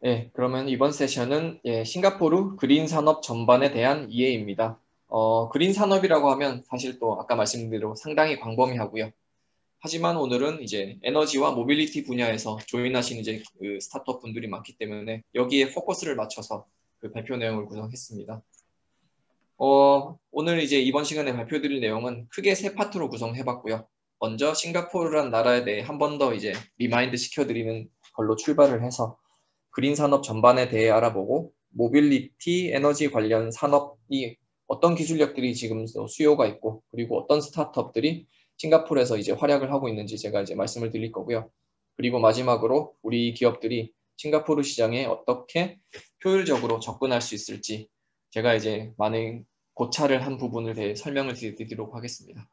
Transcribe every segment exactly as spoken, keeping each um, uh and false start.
네, 그러면 이번 세션은 예, 싱가포르 그린 산업 전반에 대한 이해입니다. 어, 그린 산업이라고 하면 사실 또 아까 말씀드린 대로 상당히 광범위하고요. 하지만 오늘은 이제 에너지와 모빌리티 분야에서 조인하신 이제 그 스타트업 분들이 많기 때문에 여기에 포커스를 맞춰서 그 발표 내용을 구성했습니다. 어, 오늘 이제 이번 시간에 발표드릴 내용은 크게 세 파트로 구성해봤고요. 먼저 싱가포르란 나라에 대해 한 번 더 이제 리마인드 시켜드리는 걸로 출발을 해서 그린 산업 전반에 대해 알아보고 모빌리티, 에너지 관련 산업이 어떤 기술력들이 지금 수요가 있고 그리고 어떤 스타트업들이 싱가포르에서 이제 활약을 하고 있는지 제가 이제 말씀을 드릴 거고요. 그리고 마지막으로 우리 기업들이 싱가포르 시장에 어떻게 효율적으로 접근할 수 있을지 제가 이제 많은 고찰을 한 부분을 대해 설명을 드리도록 하겠습니다.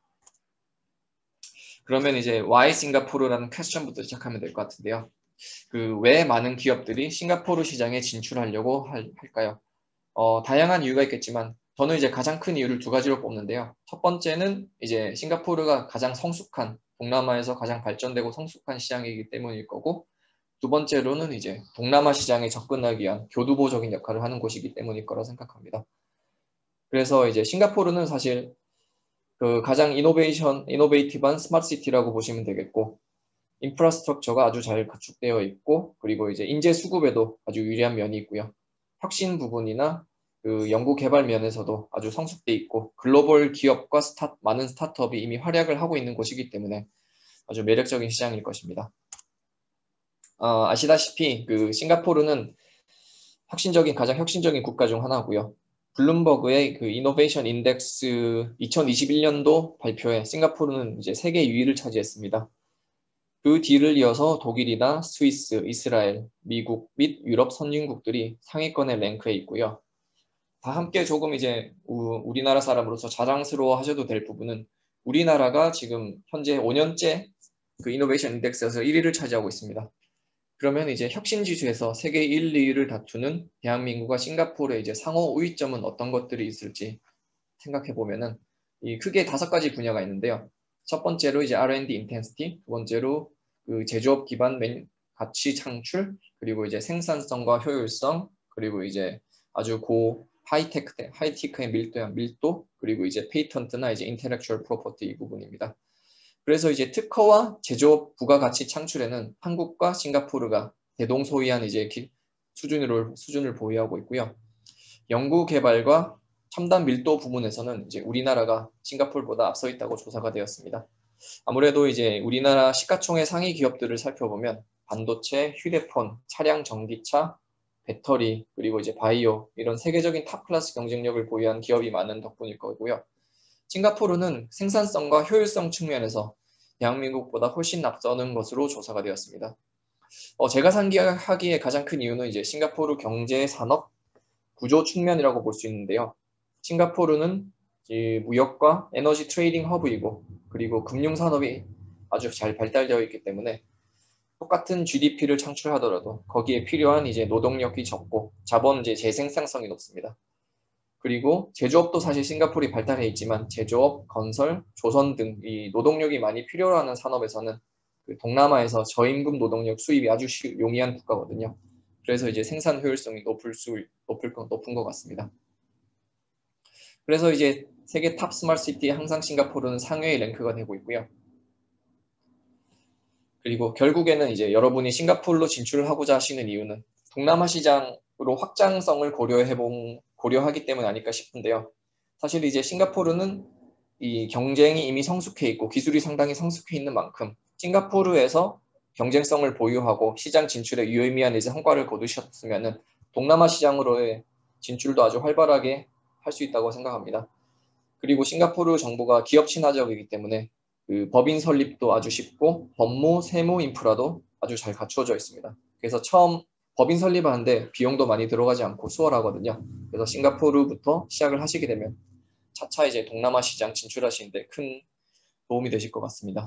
그러면 이제 Why 싱가포르라는 퀘스천부터 시작하면 될 것 같은데요. 그 왜 많은 기업들이 싱가포르 시장에 진출하려고 할, 할까요? 어, 다양한 이유가 있겠지만 저는 이제 가장 큰 이유를 두 가지로 뽑는데요. 첫 번째는 이제 싱가포르가 가장 성숙한 동남아에서 가장 발전되고 성숙한 시장이기 때문일 거고 두 번째로는 이제 동남아 시장에 접근하기 위한 교두보적인 역할을 하는 곳이기 때문일 거라 생각합니다. 그래서 이제 싱가포르는 사실 그 가장 이노베이션, 이노베이티브한 스마트 시티라고 보시면 되겠고 인프라스트럭처가 아주 잘 구축되어 있고 그리고 이제 인재 수급에도 아주 유리한 면이 있고요. 혁신 부분이나 그 연구 개발 면에서도 아주 성숙돼 있고 글로벌 기업과 스타, 많은 스타트업이 이미 활약을 하고 있는 곳이기 때문에 아주 매력적인 시장일 것입니다. 어, 아시다시피 그 싱가포르는 혁신적인 가장 혁신적인 국가 중 하나고요. 블룸버그의 그 이노베이션 인덱스 이천이십일 년도 발표에 싱가포르는 이제 세계 이 위를 차지했습니다. 그 뒤를 이어서 독일이나 스위스, 이스라엘, 미국 및 유럽 선진국들이 상위권에 랭크해 있고요. 다 함께 조금 이제 우리나라 사람으로서 자랑스러워 하셔도 될 부분은 우리나라가 지금 현재 오 년째 그 이노베이션 인덱스에서 일 위를 차지하고 있습니다. 그러면 이제 혁신 지수에서 세계 일, 이 위를 다투는 대한민국과 싱가포르의 이제 상호 우위점은 어떤 것들이 있을지 생각해 보면은 이 크게 다섯 가지 분야가 있는데요. 첫 번째로 이제 알 앤 디 인텐시티, 두 번째로 그 제조업 기반 맨, 가치 창출, 그리고 이제 생산성과 효율성, 그리고 이제 아주 고 하이테크, 하이테크의 밀도, 밀도, 그리고 이제 페이턴트나 이제 인텔렉츄얼 프로퍼티 이 부분입니다. 그래서 이제 특허와 제조업 부가가치 창출에는 한국과 싱가포르가 대동소이한 이제 기, 수준을 수준을 보유하고 있고요. 연구 개발과 첨단 밀도 부분에서는 이제 우리나라가 싱가포르보다 앞서 있다고 조사가 되었습니다. 아무래도 이제 우리나라 시가총액 상위 기업들을 살펴보면 반도체, 휴대폰, 차량 전기차, 배터리, 그리고 이제 바이오 이런 세계적인 탑 클래스 경쟁력을 보유한 기업이 많은 덕분일 거고요. 싱가포르는 생산성과 효율성 측면에서 대한민국보다 훨씬 앞서는 것으로 조사가 되었습니다. 어, 제가 상기하기에 가장 큰 이유는 이제 싱가포르 경제 산업 구조 측면이라고 볼 수 있는데요. 싱가포르는 무역과 에너지 트레이딩 허브이고 그리고 금융 산업이 아주 잘 발달되어 있기 때문에 똑같은 지 디 피를 창출하더라도 거기에 필요한 이제 노동력이 적고 자본 이제 재생산성이 높습니다. 그리고 제조업도 사실 싱가포르이 발달해 있지만 제조업, 건설, 조선 등 이 노동력이 많이 필요로 하는 산업에서는 그 동남아에서 저임금 노동력 수입이 아주 쉬, 용이한 국가거든요. 그래서 이제 생산 효율성이 높을 수 높을 높은 것 같습니다. 그래서 이제 세계 탑 스마트 시티에 항상 싱가포르는 상위의 랭크가 되고 있고요. 그리고 결국에는 이제 여러분이 싱가포르로 진출을 하고자 하시는 이유는 동남아 시장으로 확장성을 고려해본 고려하기 때문 아닐까 싶은데요. 사실 이제 싱가포르는 이 경쟁이 이미 성숙해 있고 기술이 상당히 성숙해 있는 만큼 싱가포르에서 경쟁성을 보유하고 시장 진출에 유의미한 이제 성과를 거두셨으면은 동남아 시장으로의 진출도 아주 활발하게 할 수 있다고 생각합니다. 그리고 싱가포르 정부가 기업 친화적이기 때문에 그 법인 설립도 아주 쉽고 법무, 세무 인프라도 아주 잘 갖추어져 있습니다. 그래서 처음 법인 설립하는데 비용도 많이 들어가지 않고 수월하거든요. 그래서 싱가포르부터 시작을 하시게 되면 차차 이제 동남아 시장 진출하시는데 큰 도움이 되실 것 같습니다.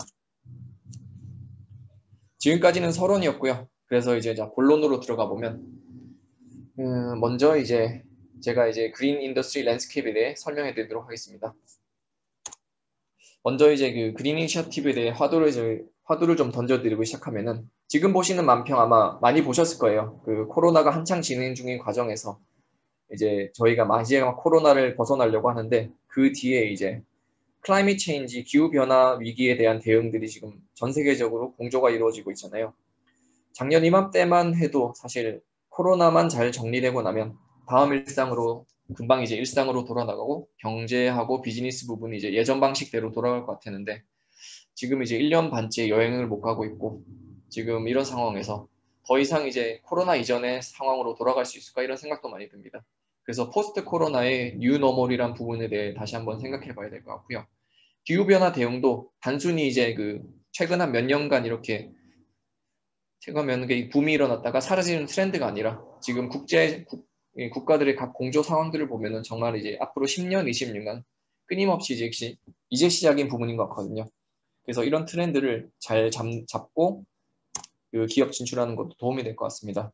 지금까지는 서론이었고요. 그래서 이제 자 본론으로 들어가 보면 음, 먼저 이제 제가 이제 그린 인더스트리 랜드스케이프에 대해 설명해 드리도록 하겠습니다. 먼저 이제 그 그린 이니셔티브에 대해 화두를 화두를 좀 던져드리고 시작하면은 지금 보시는 만평 아마 많이 보셨을 거예요. 그 코로나가 한창 진행 중인 과정에서 이제 저희가 마지막 코로나를 벗어나려고 하는데 그 뒤에 이제 클라이밋 체인지, 기후변화 위기에 대한 대응들이 지금 전 세계적으로 공조가 이루어지고 있잖아요. 작년 이맘때만 해도 사실 코로나만 잘 정리되고 나면 다음 일상으로 금방 이제 일상으로 돌아나가고 경제하고 비즈니스 부분이 이제 예전 방식대로 돌아갈 것 같았는데 지금 이제 일 년 반째 여행을 못 가고 있고 지금 이런 상황에서 더 이상 이제 코로나 이전의 상황으로 돌아갈 수 있을까 이런 생각도 많이 듭니다. 그래서 포스트 코로나의 뉴노멀이란 부분에 대해 다시 한번 생각해 봐야 될 것 같고요. 기후변화 대응도 단순히 이제 그 최근 한 몇 년간 이렇게 최근 게 붐이 일어났다가 사라지는 트렌드가 아니라 지금 국제 국, 국가들의 각 공조 상황들을 보면은 정말 이제 앞으로 십 년, 이십 년간 끊임없이 이제, 이제 시작인 부분인 것 같거든요. 그래서 이런 트렌드를 잘 잡, 잡고 그 기업 진출하는 것도 도움이 될 것 같습니다.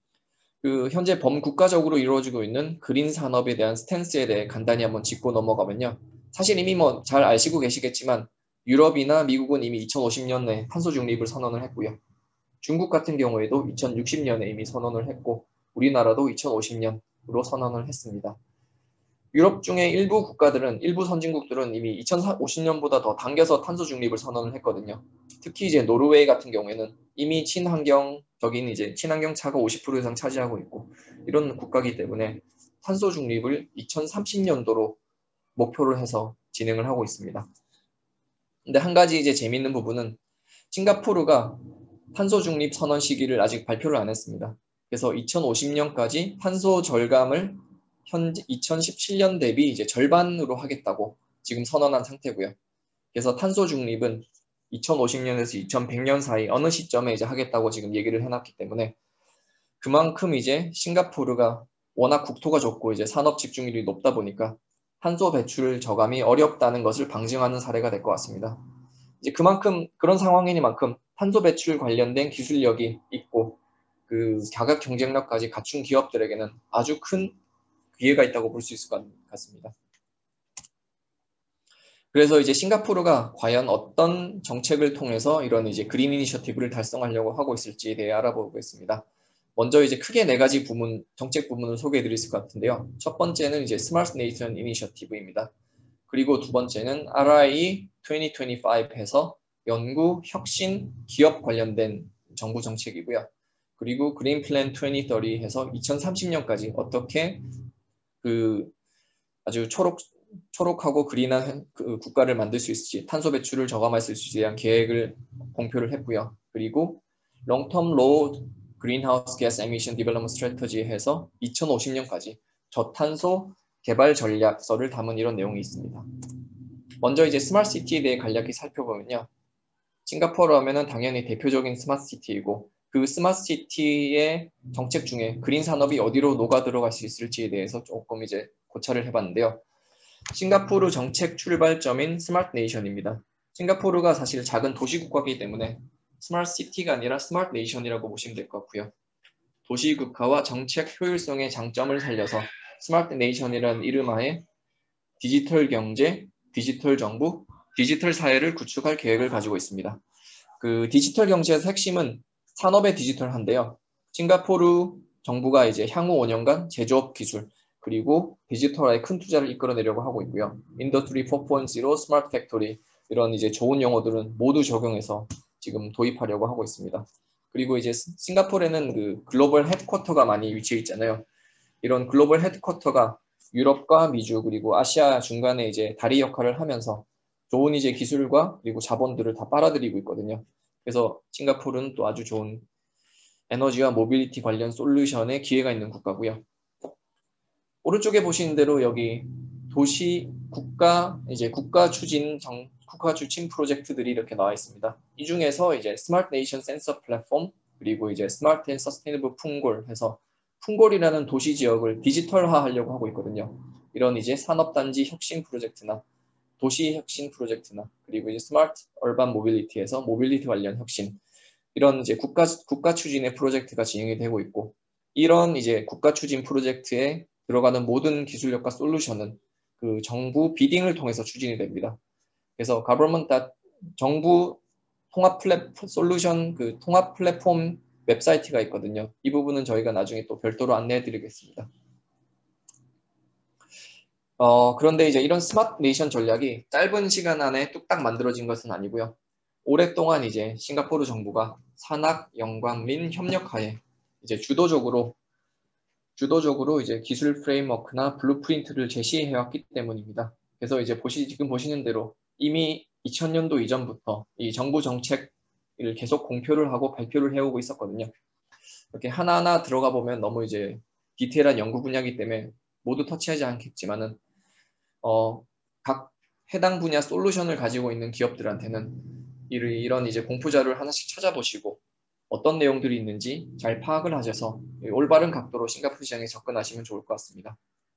그 현재 범국가적으로 이루어지고 있는 그린 산업에 대한 스탠스에 대해 간단히 한번 짚고 넘어가면요. 사실 이미 뭐 잘 아시고 계시겠지만 유럽이나 미국은 이미 이천오십 년에 탄소 중립을 선언을 했고요. 중국 같은 경우에도 이천육십 년에 이미 선언을 했고 우리나라도 이천오십 년으로 선언을 했습니다. 유럽 중에 일부 국가들은 일부 선진국들은 이미 이천오십 년보다 더 당겨서 탄소 중립을 선언을 했거든요. 특히 이제 노르웨이 같은 경우에는 이미 친환경적인 이제 친환경 차가 오십 퍼센트 이상 차지하고 있고 이런 국가이기 때문에 탄소 중립을 이천삼십 년도로 목표를 해서 진행을 하고 있습니다. 근데 한 가지 이제 재미있는 부분은 싱가포르가 탄소 중립 선언 시기를 아직 발표를 안 했습니다. 그래서 이천오십 년까지 탄소 절감을 현재 이천십칠 년 대비 이제 절반으로 하겠다고 지금 선언한 상태고요. 그래서 탄소 중립은 이천오십 년에서 이천백 년 사이 어느 시점에 이제 하겠다고 지금 얘기를 해놨기 때문에 그만큼 이제 싱가포르가 워낙 국토가 좁고 이제 산업 집중률이 높다 보니까 탄소 배출 저감이 어렵다는 것을 방증하는 사례가 될 것 같습니다. 이제 그만큼 그런 상황이니만큼 탄소 배출 관련된 기술력이 있고 그 가격 경쟁력까지 갖춘 기업들에게는 아주 큰 기회가 있다고 볼 수 있을 것 같습니다. 그래서 이제 싱가포르가 과연 어떤 정책을 통해서 이런 이제 그린 이니셔티브를 달성하려고 하고 있을지에 대해 알아보겠습니다. 먼저 이제 크게 네 가지 부문, 정책 부문을 소개해 드릴 것 같은데요. 첫 번째는 이제 스마트 네이션 이니셔티브입니다. 그리고 두 번째는 알아이이 이천이십오 해서 연구, 혁신, 기업 관련된 정부 정책이고요. 그리고 그린 플랜 이천삼십 해서 이천삼십 년까지 어떻게 그 아주 초록 초록하고 그린한 그 국가를 만들 수 있을지, 탄소 배출을 저감할 수 있을지에 대한 계획을 공표를 했고요. 그리고 롱텀 로우 그린하우스 가스 에미션 디벨롭먼트 스트래터지 해서 이천오십 년까지 저탄소 개발 전략서를 담은 이런 내용이 있습니다. 먼저 이제 스마트 시티에 대해 간략히 살펴보면요. 싱가포르 하면은 당연히 대표적인 스마트 시티이고 그 스마트 시티의 정책 중에 그린 산업이 어디로 녹아 들어갈 수 있을지에 대해서 조금 이제 고찰을 해봤는데요. 싱가포르 정책 출발점인 스마트 네이션입니다. 싱가포르가 사실 작은 도시국가이기 때문에 스마트 시티가 아니라 스마트 네이션이라고 보시면 될 것 같고요. 도시국가와 정책 효율성의 장점을 살려서 스마트 네이션이라는 이름하에 디지털 경제, 디지털 정부, 디지털 사회를 구축할 계획을 가지고 있습니다. 그 디지털 경제의 핵심은 산업의 디지털한데요. 싱가포르 정부가 이제 향후 오 년간 제조업 기술 그리고 디지털화에 큰 투자를 이끌어내려고 하고 있고요. 인더스트리 사 point 영, 스마트 팩토리 이런 이제 좋은 용어들은 모두 적용해서 지금 도입하려고 하고 있습니다. 그리고 이제 싱가포르에는 그 글로벌 헤드쿼터가 많이 위치해 있잖아요. 이런 글로벌 헤드쿼터가 유럽과 미주 그리고 아시아 중간에 이제 다리 역할을 하면서 좋은 이제 기술과 그리고 자본들을 다 빨아들이고 있거든요. 그래서 싱가포르는 또 아주 좋은 에너지와 모빌리티 관련 솔루션에 기회가 있는 국가고요. 오른쪽에 보시는 대로 여기 도시 국가 이제 국가 추진 정, 국가 추진 프로젝트들이 이렇게 나와 있습니다. 이 중에서 이제 스마트 네이션 센서 플랫폼 그리고 이제 스마트 앤 서스테이너블 풍골 해서 풍골이라는 도시 지역을 디지털화 하려고 하고 있거든요. 이런 이제 산업단지 혁신 프로젝트나 도시 혁신 프로젝트나 그리고 이제 스마트 얼반 모빌리티에서 모빌리티 관련 혁신 이런 이제 국가 국가 추진의 프로젝트가 진행이 되고 있고 이런 이제 국가 추진 프로젝트에 들어가는 모든 기술력과 솔루션은 그 정부 비딩을 통해서 추진이 됩니다. 그래서 government 정부 통합 플랫 솔루션 그 통합 플랫폼 웹사이트가 있거든요. 이 부분은 저희가 나중에 또 별도로 안내해 드리겠습니다. 어, 그런데 이제 이런 스마트 네이션 전략이 짧은 시간 안에 뚝딱 만들어진 것은 아니고요. 오랫동안 이제 싱가포르 정부가 산학, 영광, 민 협력하에 이제 주도적으로 주도적으로 이제 기술 프레임워크나 블루프린트를 제시해왔기 때문입니다. 그래서 이제 보시 지금 보시는 대로 이미 이천 년도 이전부터 이 정부 정책을 계속 공표를 하고 발표를 해오고 있었거든요. 이렇게 하나하나 들어가 보면 너무 이제 디테일한 연구 분야이기 때문에 모두 터치하지 않겠지만은 어, 각 해당 분야 솔루션을 가지고 있는 기업들한테는 이런 이제 공표 자료를 하나씩 찾아보시고 어떤 내용들이 있는지 잘 파악을 하셔서 올바른 각도로 싱가포르 시장에 접근하시면 좋을 것 같습니다.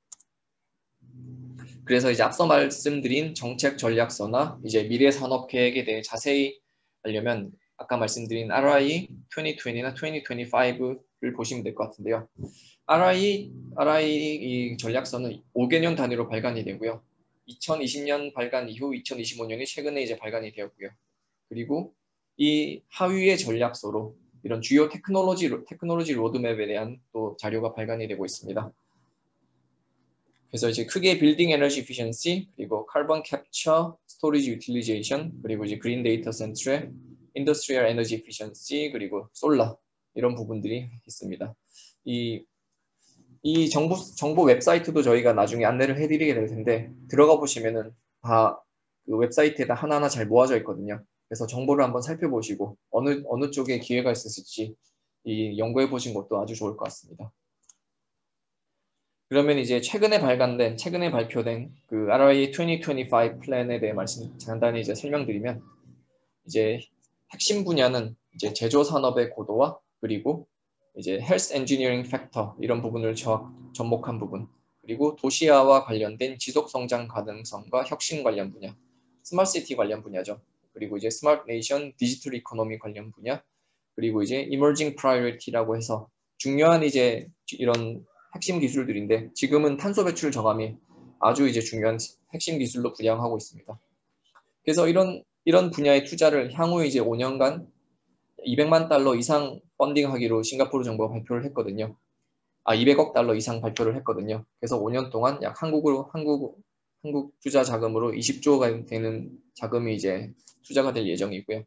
그래서 이제 앞서 말씀드린 정책 전략서나 이제 미래 산업 계획에 대해 자세히 알려면 아까 말씀드린 알아이 이천이십나 이천이십오를 보시면 될 것 같은데요. 알아이, 알아이 이 전략서는 오 개년 단위로 발간이 되고요. 이천이십 년 발간 이후 이천이십오 년이 최근에 이제 발간이 되었고요. 그리고 이 하위의 전략서로 이런 주요 테크놀로지, 테크놀로지 로드맵에 대한 또 자료가 발간이 되고 있습니다. 그래서 이제 크게 빌딩 에너지 이피션시, 그리고 카본 캡처, 스토리지 유틸리제이션, 그리고 이제 그린 데이터 센트럴, 인더스트리얼 에너지 이피션시, 그리고 솔라 이런 부분들이 있습니다. 이, 이 정보, 정보 웹사이트도 저희가 나중에 안내를 해드리게 될 텐데 들어가 보시면은 다 그 웹사이트에다 하나하나 잘 모아져 있거든요. 그래서 정보를 한번 살펴보시고 어느 어느 쪽에 기회가 있으실지 이 연구해 보신 것도 아주 좋을 것 같습니다. 그러면 이제 최근에 발간된, 최근에 발표된 그 알아이 이천이십오 플랜에 대해 말씀 간단히 이제 설명드리면 이제 핵심 분야는 이제 제조 산업의 고도화 그리고 이제 헬스 엔지니어링 팩터 이런 부분을 접목한 부분 그리고 도시화와 관련된 지속 성장 가능성과 혁신 관련 분야, 스마트 시티 관련 분야죠. 그리고 이제 스마트 네이션, 디지털 이코노미 관련 분야, 그리고 이제 이머징 프라이어리티라고 해서 중요한 이제 이런 핵심 기술들인데 지금은 탄소 배출 저감이 아주 이제 중요한 핵심 기술로 부양하고 있습니다. 그래서 이런 이런 분야의 투자를 향후 이제 오 년간 이백만 달러 이상 펀딩하기로 싱가포르 정부가 발표를 했거든요. 아, 이백억 달러 이상 발표를 했거든요. 그래서 오 년 동안 약 한국으로 한국 한국 투자 자금으로 이십조가 되는 자금이 이제 투자가 될 예정이고요.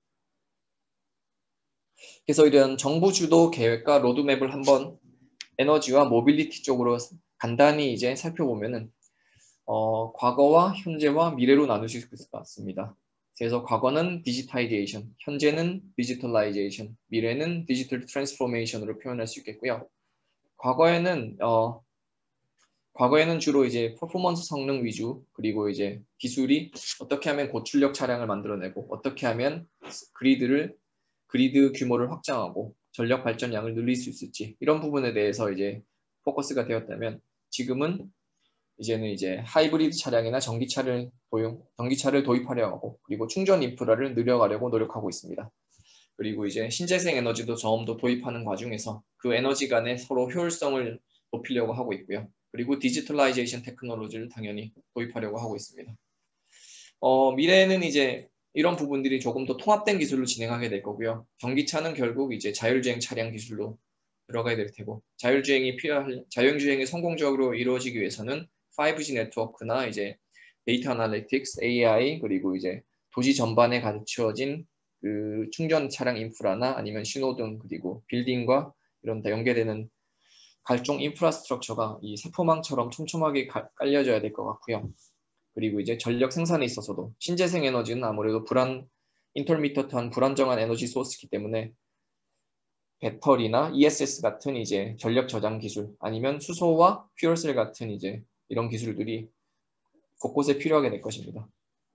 그래서 이런 정부 주도 계획과 로드맵을 한번 에너지와 모빌리티 쪽으로 간단히 이제 살펴보면은 어, 과거와 현재와 미래로 나눌 수 있을 것 같습니다. 그래서 과거는 디지타이제이션, 현재는 디지털라이제이션, 미래는 디지털 트랜스포메이션으로 표현할 수 있겠고요. 과거에는 어, 과거에는 주로 이제 퍼포먼스 성능 위주 그리고 이제 기술이 어떻게 하면 고출력 차량을 만들어내고 어떻게 하면 그리드를 그리드 규모를 확장하고 전력 발전량을 늘릴 수 있을지 이런 부분에 대해서 이제 포커스가 되었다면 지금은 이제는 이제 하이브리드 차량이나 전기차를 도용 전기차를 도입하려 하고 그리고 충전 인프라를 늘려가려고 노력하고 있습니다. 그리고 이제 신재생 에너지도 좀 더 도입하는 과정에서 그 에너지 간의 서로 효율성을 높이려고 하고 있고요. 그리고 디지털라이제이션 테크놀로지를 당연히 도입하려고 하고 있습니다. 어, 미래에는 이제 이런 부분들이 조금 더 통합된 기술로 진행하게 될 거고요. 전기차는 결국 이제 자율주행 차량 기술로 들어가야 될 테고 자율주행이 필요할 자율주행이 성공적으로 이루어지기 위해서는 파이브지 네트워크나 이제 데이터 아날리틱스, 에이아이 그리고 이제 도시 전반에 갖추어진 그 충전 차량 인프라나 아니면 신호등 그리고 빌딩과 이런 다 연계되는 각종 인프라스트럭처가 이 세포망처럼 촘촘하게 가, 깔려져야 될 것 같고요. 그리고 이제 전력 생산에 있어서도 신재생 에너지는 아무래도 불안 인터미터트한 불안정한 에너지 소스이기 때문에 배터리나 이에스에스 같은 이제 전력 저장 기술 아니면 수소와 퓨얼셀 같은 이제 이런 기술들이 곳곳에 필요하게 될 것입니다.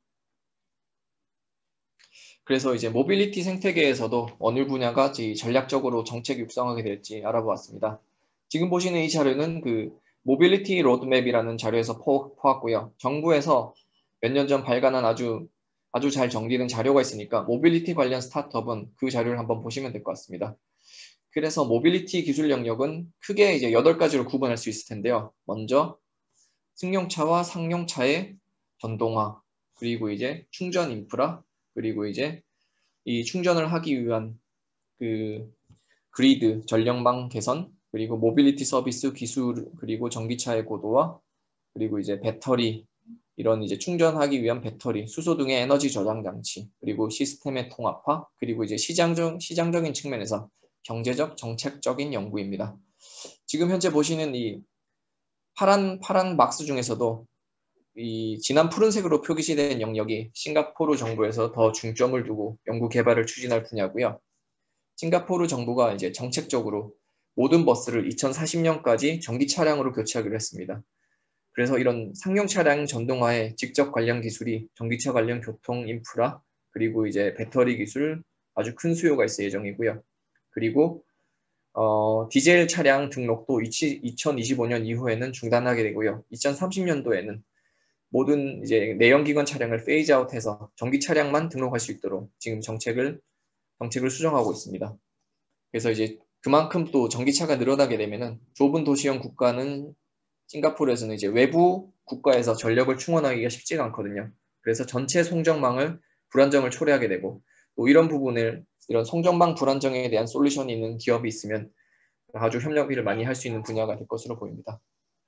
그래서 이제 모빌리티 생태계에서도 어느 분야가 전략적으로 정책 육성하게 될지 알아보았습니다. 지금 보시는 이 자료는 그 모빌리티 로드맵이라는 자료에서 포왔고요. 정부에서 몇 년 전 발간한 아주 아주 잘 정리된 자료가 있으니까 모빌리티 관련 스타트업은 그 자료를 한번 보시면 될 것 같습니다. 그래서 모빌리티 기술 영역은 크게 이제 여덟 가지로 구분할 수 있을 텐데요. 먼저 승용차와 상용차의 전동화, 그리고 이제 충전 인프라, 그리고 이제 이 충전을 하기 위한 그 그리드 전력망 개선, 그리고 모빌리티 서비스 기술, 그리고 전기차의 고도화, 그리고 이제 배터리, 이런 이제 충전하기 위한 배터리, 수소 등의 에너지 저장 장치, 그리고 시스템의 통합화, 그리고 이제 시장적, 시장적인 측면에서 경제적, 정책적인 연구입니다. 지금 현재 보시는 이 파란, 파란 박스 중에서도 이 진한 푸른색으로 표기시된 영역이 싱가포르 정부에서 더 중점을 두고 연구 개발을 추진할 분야고요. 싱가포르 정부가 이제 정책적으로 모든 버스를 이천사십 년까지 전기 차량으로 교체하기로 했습니다. 그래서 이런 상용 차량 전동화에 직접 관련 기술이 전기차 관련 교통 인프라, 그리고 이제 배터리 기술 아주 큰 수요가 있을 예정이고요. 그리고 어, 디젤 차량 등록도 이천이십오 년 이후에는 중단하게 되고요. 이천삼십 년도에는 모든 이제 내연기관 차량을 페이즈 아웃해서 전기 차량만 등록할 수 있도록 지금 정책을 정책을 수정하고 있습니다. 그래서 이제 그만큼 또 전기차가 늘어나게 되면은 좁은 도시형 국가는 싱가포르에서는 이제 외부 국가에서 전력을 충원하기가 쉽지가 않거든요. 그래서 전체 송전망을 불안정을 초래하게 되고 또 이런 부분을 이런 송전망 불안정에 대한 솔루션이 있는 기업이 있으면 아주 협력을 많이 할 수 있는 분야가 될 것으로 보입니다.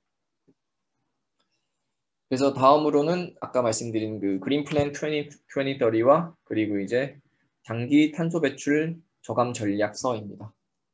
그래서 다음으로는 아까 말씀드린 그 그린 플랜 이천삼십와 그리고 이제 장기 탄소 배출 저감 전략서입니다.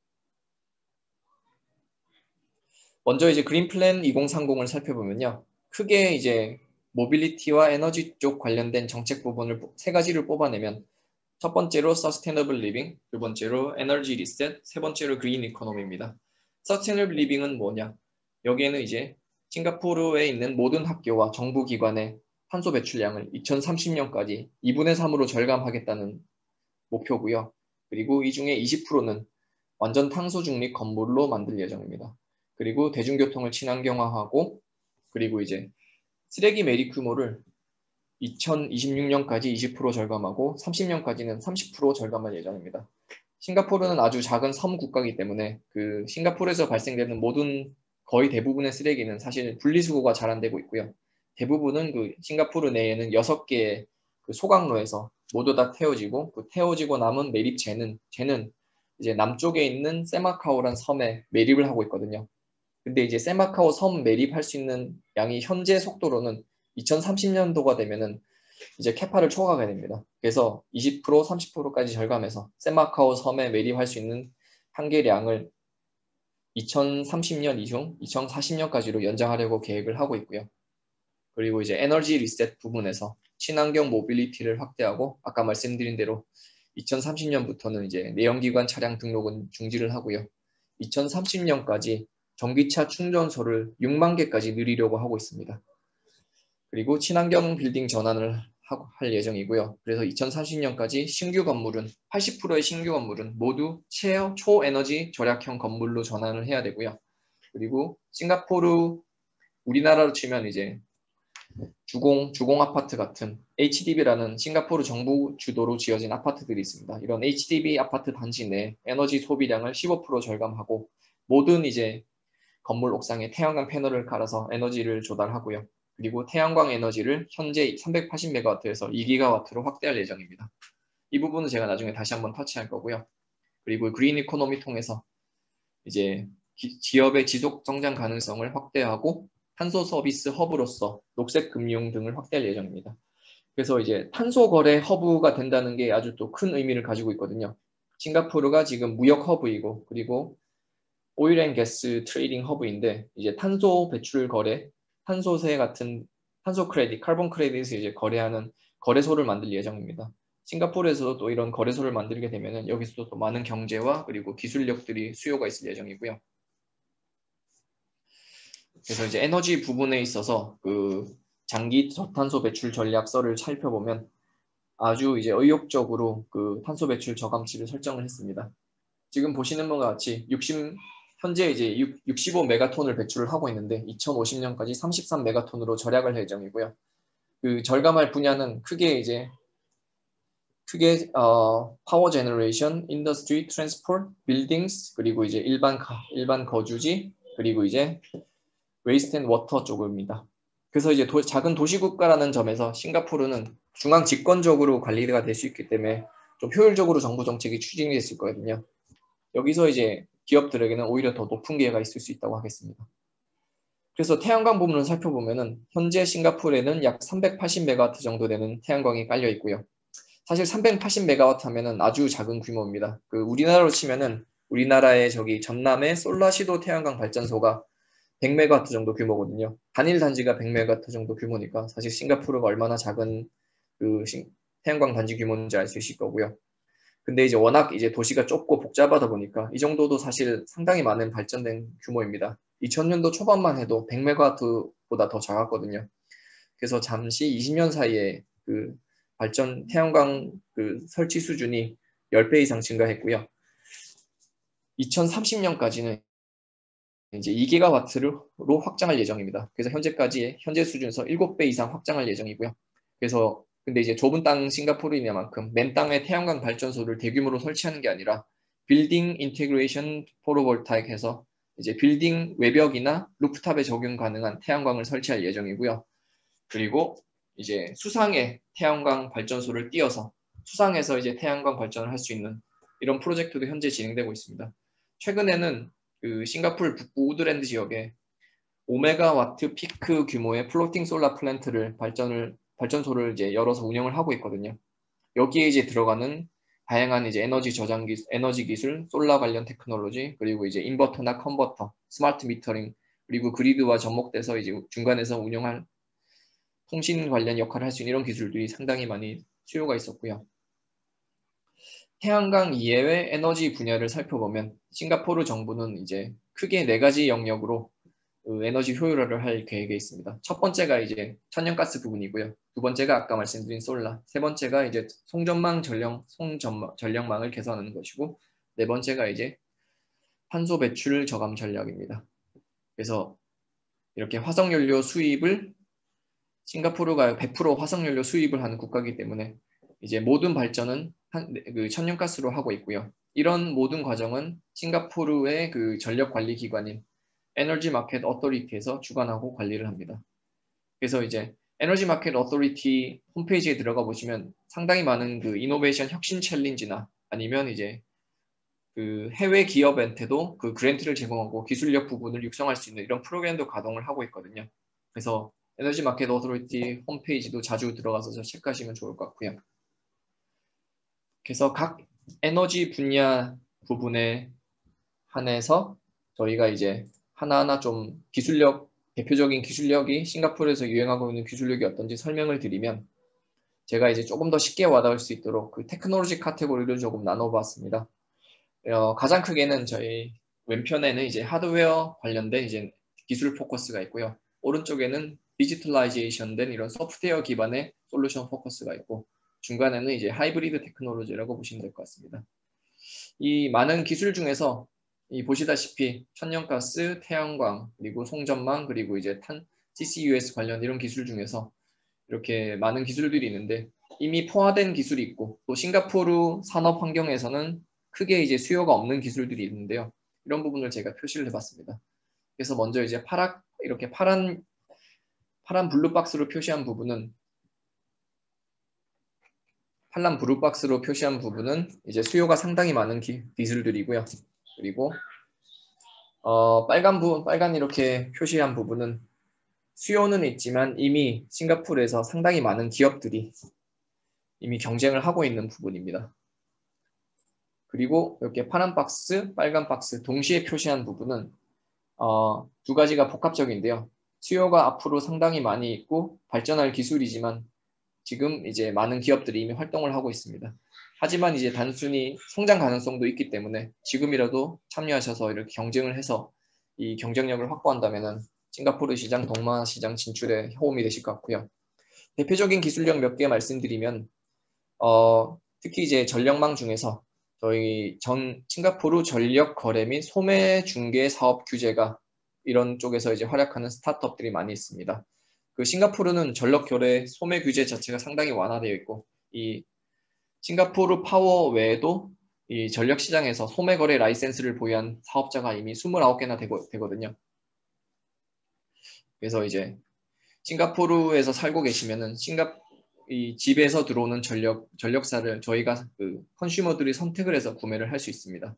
먼저 이제 그린 플랜 이천삼십을 살펴보면요. 크게 이제 모빌리티와 에너지 쪽 관련된 정책 부분을 세 가지를 뽑아내면 첫 번째로 서스테이너블 리빙, 두 번째로 에너지 리셋, 세 번째로 그린 이코노미입니다. 서스테이너블 리빙은 뭐냐? 여기에는 이제 싱가포르에 있는 모든 학교와 정부 기관의 탄소 배출량을 이천삼십 년까지 이분의 삼으로 절감하겠다는 목표고요. 그리고 이 중에 이십 퍼센트는 완전 탄소 중립 건물로 만들 예정입니다. 그리고 대중교통을 친환경화하고 그리고 이제 쓰레기 매립 규모를 이천이십육 년까지 이십 퍼센트 절감하고 삼십 년까지는 삼십 퍼센트 절감할 예정입니다. 싱가포르는 아주 작은 섬 국가이기 때문에 그 싱가포르에서 발생되는 모든 거의 대부분의 쓰레기는 사실 분리수거가 잘 안 되고 있고요. 대부분은 그 싱가포르 내에는 여섯 개의 그 소각로에서 모두 다 태워지고 그 태워지고 남은 매립재는 쟤는 이제 남쪽에 있는 세마카오란 섬에 매립을 하고 있거든요. 근데 이제 세마카오 섬 매립할 수 있는 양이 현재 속도로는 이천삼십 년도가 되면은 이제 캐파를 초과하게 됩니다. 그래서 이십 퍼센트, 삼십 퍼센트까지 절감해서 세마카오 섬에 매립할 수 있는 한계량을 이천삼십 년 이후 이천사십 년까지로 연장하려고 계획을 하고 있고요. 그리고 이제 에너지 리셋 부분에서 친환경 모빌리티를 확대하고 아까 말씀드린 대로 이천삼십 년부터는 이제 내연기관 차량 등록은 중지를 하고요. 이천삼십 년까지 전기차 충전소를 육만 개까지 늘리려고 하고 있습니다. 그리고 친환경 빌딩 전환을 할 예정이고요. 그래서 이천삼십 년까지 신규 건물은 팔십 퍼센트의 신규 건물은 모두 초에너지 절약형 건물로 전환을 해야 되고요. 그리고 싱가포르 우리나라로 치면 이제 주공, 주공 아파트 같은 에이치디비라는 싱가포르 정부 주도로 지어진 아파트들이 있습니다. 이런 에이치디비 아파트 단지 내 에너지 소비량을 십오 퍼센트 절감하고 모든 이제 건물 옥상에 태양광 패널을 깔아서 에너지를 조달하고요. 그리고 태양광 에너지를 현재 삼백팔십 메가와트에서 이 기가와트로 확대할 예정입니다. 이 부분은 제가 나중에 다시 한번 터치할 거고요. 그리고 그린 이코노미 통해서 이제 기, 기업의 지속 성장 가능성을 확대하고 탄소 서비스 허브로서 녹색 금융 등을 확대할 예정입니다. 그래서 이제 탄소 거래 허브가 된다는 게 아주 또 큰 의미를 가지고 있거든요. 싱가포르가 지금 무역 허브이고 그리고 오일 앤 가스 트레이딩 허브인데 이제 탄소 배출 거래, 탄소세 같은 탄소 크레딧, 카본 크레딧을 이제 거래하는 거래소를 만들 예정입니다. 싱가포르에서도 또 이런 거래소를 만들게 되면은 여기서도 또 많은 경제와 그리고 기술력들이 수요가 있을 예정이고요. 그래서 이제 에너지 부분에 있어서 그 장기 저탄소 배출 전략서를 살펴보면 아주 이제 의욕적으로 그 탄소 배출 저감치를 설정을 했습니다. 지금 보시는 바와 같이 육십 현재 이제 육십오 메가톤을 배출을 하고 있는데 이천오십 년까지 삼십삼 메가톤으로 절약을 할 예정이고요. 그 절감할 분야는 크게 이제 크게 어, 파워 제너레이션, 인더스트리, 트랜스포트, 빌딩스 그리고 이제 일반 가, 일반 거주지 그리고 이제 웨이스트 앤 워터 쪽입니다. 그래서 이제 도, 작은 도시 국가라는 점에서 싱가포르는 중앙 집권적으로 관리가 될 수 있기 때문에 좀 효율적으로 정부 정책이 추진이 됐을 거거든요. 여기서 이제 기업들에게는 오히려 더 높은 기회가 있을 수 있다고 하겠습니다. 그래서 태양광 부분을 살펴보면은 현재 싱가포르에는 약 삼백팔십 메가와트 정도 되는 태양광이 깔려 있고요. 사실 삼백팔십 메가와트 하면은 아주 작은 규모입니다. 그 우리나라로 치면은 우리나라의 저기 전남의 솔라시도 태양광 발전소가 백 메가와트 정도 규모거든요. 단일 단지가 백 메가와트 정도 규모니까 사실 싱가포르가 얼마나 작은 그 태양광 단지 규모인지 알 수 있을 거고요. 근데 이제 워낙 이제 도시가 좁고 복잡하다 보니까 이 정도도 사실 상당히 많은 발전된 규모입니다. 이천 년도 초반만 해도 백 메가와트보다 더 작았거든요. 그래서 잠시 이십 년 사이에 그 발전 태양광 그 설치 수준이 십 배 이상 증가했고요. 이천삼십 년까지는 이제 이 기가와트로 확장할 예정입니다. 그래서 현재까지 현재 수준에서 일곱 배 이상 확장할 예정이고요. 그래서 근데 이제 좁은 땅 싱가포르이냐만큼 맨 땅에 태양광 발전소를 대규모로 설치하는 게 아니라 빌딩 인테그레이션 포토볼타익 해서 이제 빌딩 외벽이나 루프탑에 적용 가능한 태양광을 설치할 예정이고요. 그리고 이제 수상에 태양광 발전소를 띄워서 수상에서 이제 태양광 발전을 할 수 있는 이런 프로젝트도 현재 진행되고 있습니다. 최근에는 그 싱가포르 북부 우드랜드 지역에 오 메가와트 피크 규모의 플로팅 솔라 플랜트를 발전을 발전소를 이제 열어서 운영을 하고 있거든요. 여기에 이제 들어가는 다양한 이제 에너지 저장 기술, 에너지 기술, 솔라 관련 테크놀로지, 그리고 이제 인버터나 컨버터, 스마트 미터링, 그리고 그리드와 접목돼서 이제 중간에서 운영할 통신 관련 역할을 할 수 있는 이런 기술들이 상당히 많이 수요가 있었고요. 태양광 이외의 에너지 분야를 살펴보면 싱가포르 정부는 이제 크게 네 가지 영역으로 에너지 효율화를 할 계획에 있습니다. 첫 번째가 이제 천연가스 부분이고요. 두 번째가 아까 말씀드린 솔라, 세 번째가 이제 송전망 전력, 송전 전력망을 개선하는 것이고, 네 번째가 이제 탄소 배출 저감 전략입니다. 그래서 이렇게 화석연료 수입을 싱가포르가 백 퍼센트 화석연료 수입을 하는 국가이기 때문에 이제 모든 발전은 한, 그 천연가스로 하고 있고요. 이런 모든 과정은 싱가포르의 그 전력 관리 기관인 에너지 마켓 어토리티에서 주관하고 관리를 합니다. 그래서 이제 에너지 마켓 어토리티 홈페이지에 들어가 보시면 상당히 많은 그 이노베이션 혁신 챌린지나 아니면 이제 그 해외 기업한테도 그 그랜트를 제공하고 기술력 부분을 육성할 수 있는 이런 프로그램도 가동을 하고 있거든요. 그래서 에너지 마켓 어토리티 홈페이지도 자주 들어가서 체크하시면 좋을 것 같고요. 그래서 각 에너지 분야 부분에 한해서 저희가 이제 하나하나 좀 기술력, 대표적인 기술력이 싱가포르에서 유행하고 있는 기술력이 어떤지 설명을 드리면 제가 이제 조금 더 쉽게 와닿을 수 있도록 그 테크놀로지 카테고리를 조금 나눠봤습니다. 어, 가장 크게는 저희 왼편에는 이제 하드웨어 관련된 이제 기술 포커스가 있고요. 오른쪽에는 디지털라이제이션 된 이런 소프트웨어 기반의 솔루션 포커스가 있고 중간에는 이제 하이브리드 테크놀로지라고 보시면 될 것 같습니다. 이 많은 기술 중에서 이 보시다시피 천연가스, 태양광, 그리고 송전망, 그리고 이제 탄 씨씨유에스 관련 이런 기술 중에서 이렇게 많은 기술들이 있는데 이미 포화된 기술이 있고 또 싱가포르 산업 환경에서는 크게 이제 수요가 없는 기술들이 있는데요. 이런 부분을 제가 표시를 해봤습니다. 그래서 먼저 이제 파랗 이렇게 파란 파란 블루 박스로 표시한 부분은 파란 블루 박스로 표시한 부분은 이제 수요가 상당히 많은 기, 기술들이고요. 그리고 어, 빨간 부분, 빨간 이렇게 표시한 부분은 수요는 있지만 이미 싱가포르에서 상당히 많은 기업들이 이미 경쟁을 하고 있는 부분입니다. 그리고 이렇게 파란 박스, 빨간 박스 동시에 표시한 부분은 어, 두 가지가 복합적인데요. 수요가 앞으로 상당히 많이 있고 발전할 기술이지만 지금 이제 많은 기업들이 이미 활동을 하고 있습니다. 하지만 이제 단순히 성장 가능성도 있기 때문에 지금이라도 참여하셔서 이렇게 경쟁을 해서 이 경쟁력을 확보한다면은 싱가포르 시장, 동남아 시장 진출에 호응이 되실 것 같고요. 대표적인 기술력 몇 개 말씀드리면 어, 특히 이제 전력망 중에서 저희 전 싱가포르 전력 거래 및 소매 중개 사업 규제가 이런 쪽에서 이제 활약하는 스타트업들이 많이 있습니다. 그 싱가포르는 전력 거래 소매 규제 자체가 상당히 완화되어 있고 이 싱가포르 파워 외에도 이 전력 시장에서 소매 거래 라이센스를 보유한 사업자가 이미 이십구 개나 되고, 되거든요. 그래서 이제 싱가포르에서 살고 계시면은 싱가 이 집에서 들어오는 전력, 전력사를 저희가 그 컨슈머들이 선택을 해서 구매를 할 수 있습니다.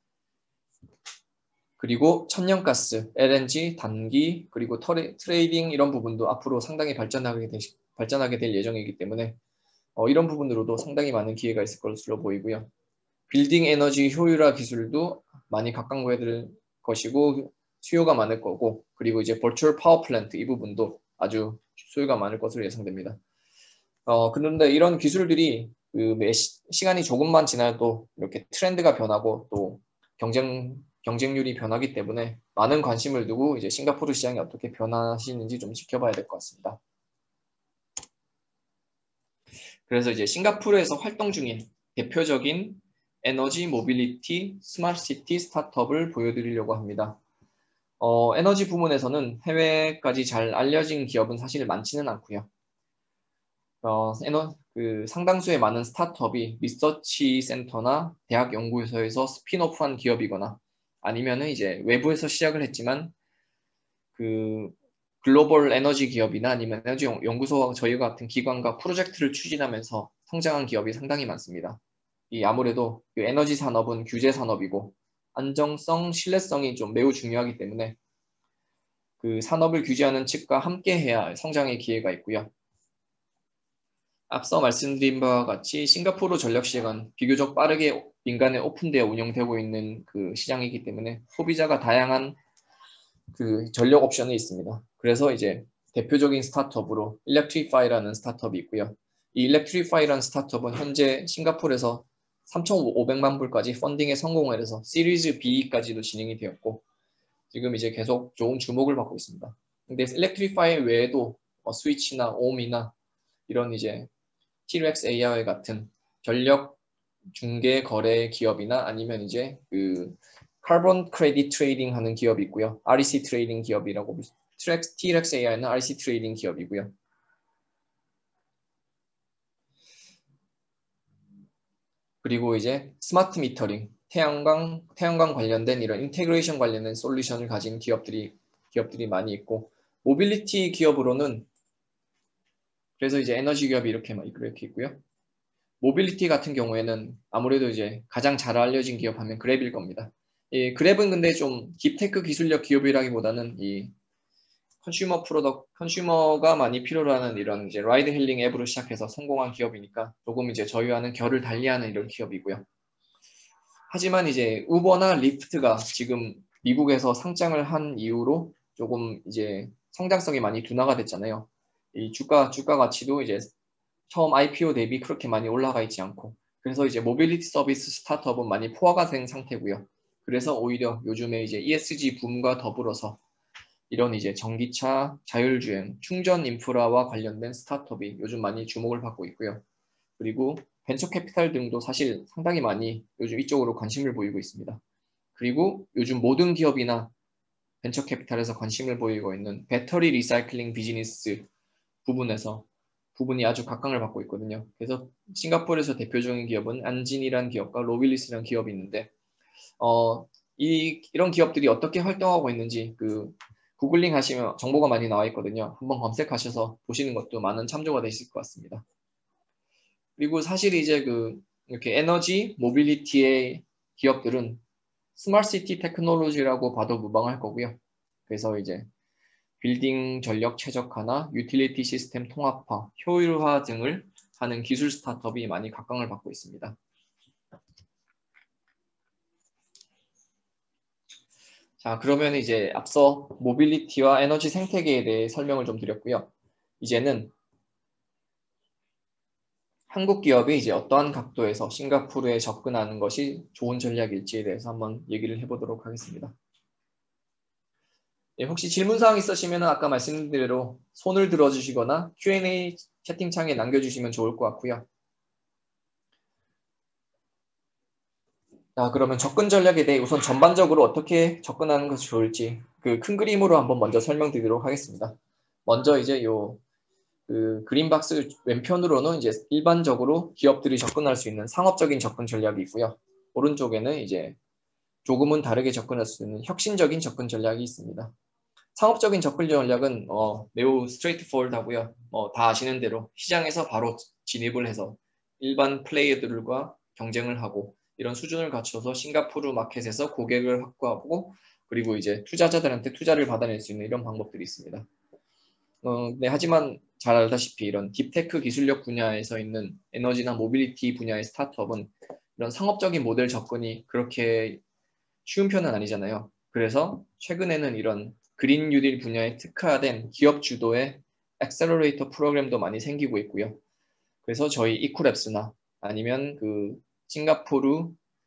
그리고 천연가스, 엘엔지, 단기, 그리고 터레, 트레이딩 이런 부분도 앞으로 상당히 발전하게, 되, 발전하게 될 예정이기 때문에 어, 이런 부분으로도 상당히 많은 기회가 있을 것으로 보이고요. 빌딩 에너지 효율화 기술도 많이 각광해야 것이고 수요가 많을 거고, 그리고 이제 버추얼 파워 플랜트 이 부분도 아주 수요가 많을 것으로 예상됩니다. 어, 그런데 이런 기술들이 그 매 시, 시간이 조금만 지나도 이렇게 트렌드가 변하고 또 경쟁 경쟁률이 변하기 때문에 많은 관심을 두고 이제 싱가포르 시장이 어떻게 변하시는지 좀 지켜봐야 될 것 같습니다. 그래서 이제 싱가포르에서 활동 중인 대표적인 에너지 모빌리티 스마트시티 스타트업을 보여드리려고 합니다. 어, 에너지 부문에서는 해외까지 잘 알려진 기업은 사실 많지는 않고요. 어, 에너, 그 상당수의 많은 스타트업이 리서치 센터나 대학 연구소에서 스핀오프한 기업이거나 아니면은 이제 외부에서 시작을 했지만 그 글로벌 에너지 기업이나 아니면 에너지 연구소와 저희 같은 기관과 프로젝트를 추진하면서 성장한 기업이 상당히 많습니다. 이 아무래도 그 에너지 산업은 규제 산업이고 안정성, 신뢰성이 좀 매우 중요하기 때문에 그 산업을 규제하는 측과 함께 해야 성장의 기회가 있고요. 앞서 말씀드린 바와 같이 싱가포르 전력 시장은 비교적 빠르게 민간에 오픈되어 운영되고 있는 그 시장이기 때문에 소비자가 다양한 그 전력 옵션이 있습니다. 그래서 이제 대표적인 스타트업으로 일렉트리파이라는 스타트업이 있고요. 이 일렉트리파이라는 스타트업은 현재 싱가포르에서 삼천오백만 불까지 펀딩에 성공을 해서 시리즈 B까지도 진행이 되었고 지금 이제 계속 좋은 주목을 받고 있습니다. 근데 일렉트리파이 외에도 어, 스위치나 옴이나 이런 이제 티렉스 에이아이 같은 전력 중개 거래 기업이나 아니면 이제 그 카본 크레딧 트레이딩 하는 기업이 있고요. 알이씨 트레이딩 기업이라고 티렉스 에이아이는 알이씨 트레이딩 기업이고요. 그리고 이제 스마트 미터링, 태양광, 태양광 관련된 이런 인테그레이션 관련된 솔루션을 가진 기업들이 기업들이 많이 있고 모빌리티 기업으로는 그래서 이제 에너지 기업이 이렇게 이렇게 있고요. 모빌리티 같은 경우에는 아무래도 이제 가장 잘 알려진 기업 하면 그랩일 겁니다. 이 그랩은 근데 좀 딥테크 기술력 기업이라기보다는 이 컨슈머 프로덕, 컨슈머가 많이 필요로 하는 이런 이제 라이드 힐링 앱으로 시작해서 성공한 기업이니까 조금 이제 저희와는 결을 달리하는 이런 기업이고요. 하지만 이제 우버나 리프트가 지금 미국에서 상장을 한 이후로 조금 이제 성장성이 많이 둔화가 됐잖아요. 이 주가, 주가 가치도 이제 처음 아이피오 대비 그렇게 많이 올라가 있지 않고 그래서 이제 모빌리티 서비스 스타트업은 많이 포화가 된 상태고요. 그래서 오히려 요즘에 이제 이에스지 붐과 더불어서 이런 이제 전기차, 자율주행, 충전 인프라와 관련된 스타트업이 요즘 많이 주목을 받고 있고요. 그리고 벤처 캐피탈 등도 사실 상당히 많이 요즘 이쪽으로 관심을 보이고 있습니다. 그리고 요즘 모든 기업이나 벤처 캐피탈에서 관심을 보이고 있는 배터리 리사이클링 비즈니스 부분에서 부분이 아주 각광을 받고 있거든요. 그래서 싱가포르에서 대표적인 기업은 안진이라는 기업과 로빌리스라는 기업이 있는데 어, 이, 이런 기업들이 어떻게 활동하고 있는지 그 구글링 하시면 정보가 많이 나와 있거든요. 한번 검색하셔서 보시는 것도 많은 참조가 되실 것 같습니다. 그리고 사실 이제 그 이렇게 에너지, 모빌리티의 기업들은 스마트시티 테크놀로지라고 봐도 무방할 거고요. 그래서 이제 빌딩 전력 최적화나 유틸리티 시스템 통합화, 효율화 등을 하는 기술 스타트업이 많이 각광을 받고 있습니다. 자, 그러면 이제 앞서 모빌리티와 에너지 생태계에 대해 설명을 좀 드렸고요. 이제는 한국 기업이 이제 어떠한 각도에서 싱가포르에 접근하는 것이 좋은 전략일지에 대해서 한번 얘기를 해보도록 하겠습니다. 예, 혹시 질문사항 있으시면 아까 말씀드린 대로 손을 들어주시거나 큐 앤 에이 채팅창에 남겨주시면 좋을 것 같고요. 자, 그러면 접근 전략에 대해 우선 전반적으로 어떻게 접근하는 것이 좋을지 그 큰 그림으로 한번 먼저 설명드리도록 하겠습니다. 먼저 이제 요 그 그린박스 왼편으로는 이제 일반적으로 기업들이 접근할 수 있는 상업적인 접근 전략이 있고요. 오른쪽에는 이제 조금은 다르게 접근할 수 있는 혁신적인 접근 전략이 있습니다. 상업적인 접근 전략은 어, 매우 스트레이트포워드하고요. 어, 다 아시는 대로 시장에서 바로 진입을 해서 일반 플레이어들과 경쟁을 하고 이런 수준을 갖춰서 싱가포르 마켓에서 고객을 확보하고 그리고 이제 투자자들한테 투자를 받아낼 수 있는 이런 방법들이 있습니다. 어, 네, 하지만 잘 알다시피 이런 딥테크 기술력 분야에서 있는 에너지나 모빌리티 분야의 스타트업은 이런 상업적인 모델 접근이 그렇게 쉬운 편은 아니잖아요. 그래서 최근에는 이런 그린 뉴딜 분야에 특화된 기업 주도의 액셀러레이터 프로그램도 많이 생기고 있고요. 그래서 저희 이쿠랩스나 아니면 그 싱가포르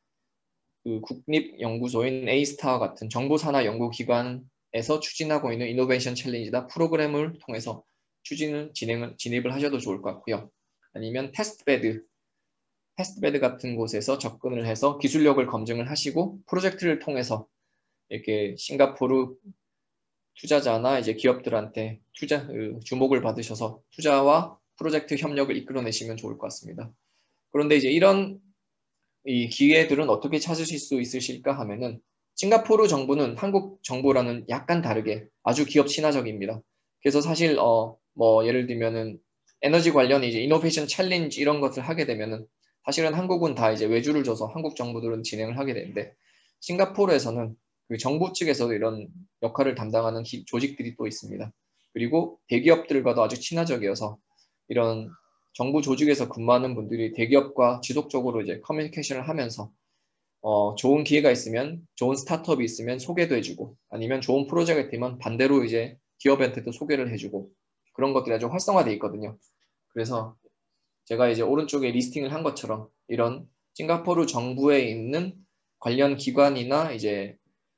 그 국립연구소인 에이스타 같은 정보산하 연구기관에서 추진하고 있는 이노베이션 챌린지나 프로그램을 통해서 추진을 진행을 진입을 하셔도 좋을 것 같고요. 아니면 테스트베드 테스트베드 같은 곳에서 접근을 해서 기술력을 검증을 하시고 프로젝트를 통해서 이렇게 싱가포르 투자자나 이제 기업들한테 투자 주목을 받으셔서 투자와 프로젝트 협력을 이끌어내시면 좋을 것 같습니다. 그런데 이제 이런 이 기회들은 어떻게 찾으실 수 있으실까 하면은 싱가포르 정부는 한국 정부랑은 약간 다르게 아주 기업 친화적입니다. 그래서 사실 어 뭐 예를 들면은 에너지 관련 이제 이노베이션 챌린지 이런 것을 하게 되면은 사실은 한국은 다 이제 외주를 줘서 한국 정부들은 진행을 하게 되는데 싱가포르에서는 그 정부 측에서도 이런 역할을 담당하는 기, 조직들이 또 있습니다. 그리고 대기업들과도 아주 친화적이어서 이런 정부 조직에서 근무하는 분들이 대기업과 지속적으로 이제 커뮤니케이션을 하면서 어, 좋은 기회가 있으면 좋은 스타트업이 있으면 소개도 해주고 아니면 좋은 프로젝트면 반대로 이제 기업한테도 소개를 해주고 그런 것들이 아주 활성화되어 있거든요. 그래서 제가 이제 오른쪽에 리스팅을 한 것처럼 이런 싱가포르 정부에 있는 관련 기관이나 이제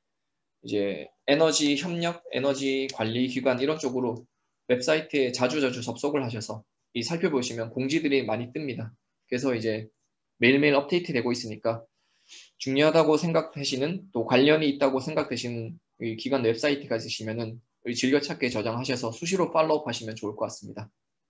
이제 에너지 협력, 에너지 관리 기관 이런 쪽으로 웹사이트에 자주자주 접속을 하셔서 이 살펴보시면 공지들이 많이 뜹니다. 그래서 이제 매일매일 업데이트 되고 있으니까 중요하다고 생각하시는 또 관련이 있다고 생각되시는 이 기관 웹사이트가 있으시면은 즐겨찾기에 저장하셔서 수시로 팔로우 하시면 좋을 것 같습니다.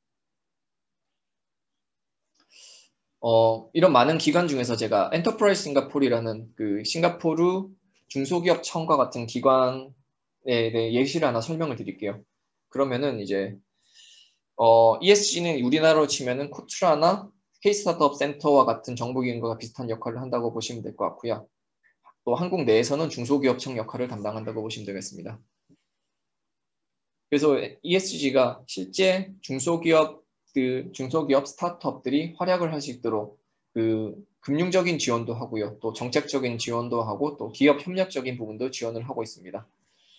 어, 이런 많은 기관 중에서 제가 엔터프라이즈 싱가포르라는 그 싱가포르 중소기업 청과 같은 기관에 대해 예시를 하나 설명을 드릴게요. 그러면은 이제 어, 이에스지는 우리나라로 치면은 코트라나 K-스타트업 센터와 같은 정보기관과 비슷한 역할을 한다고 보시면 될 것 같고요. 또 한국 내에서는 중소기업청 역할을 담당한다고 보시면 되겠습니다. 그래서 이에스지가 실제 중소기업 그 중소기업 스타트업들이 활약을 할 수 있도록 그 금융적인 지원도 하고요. 또 정책적인 지원도 하고 또 기업 협력적인 부분도 지원을 하고 있습니다.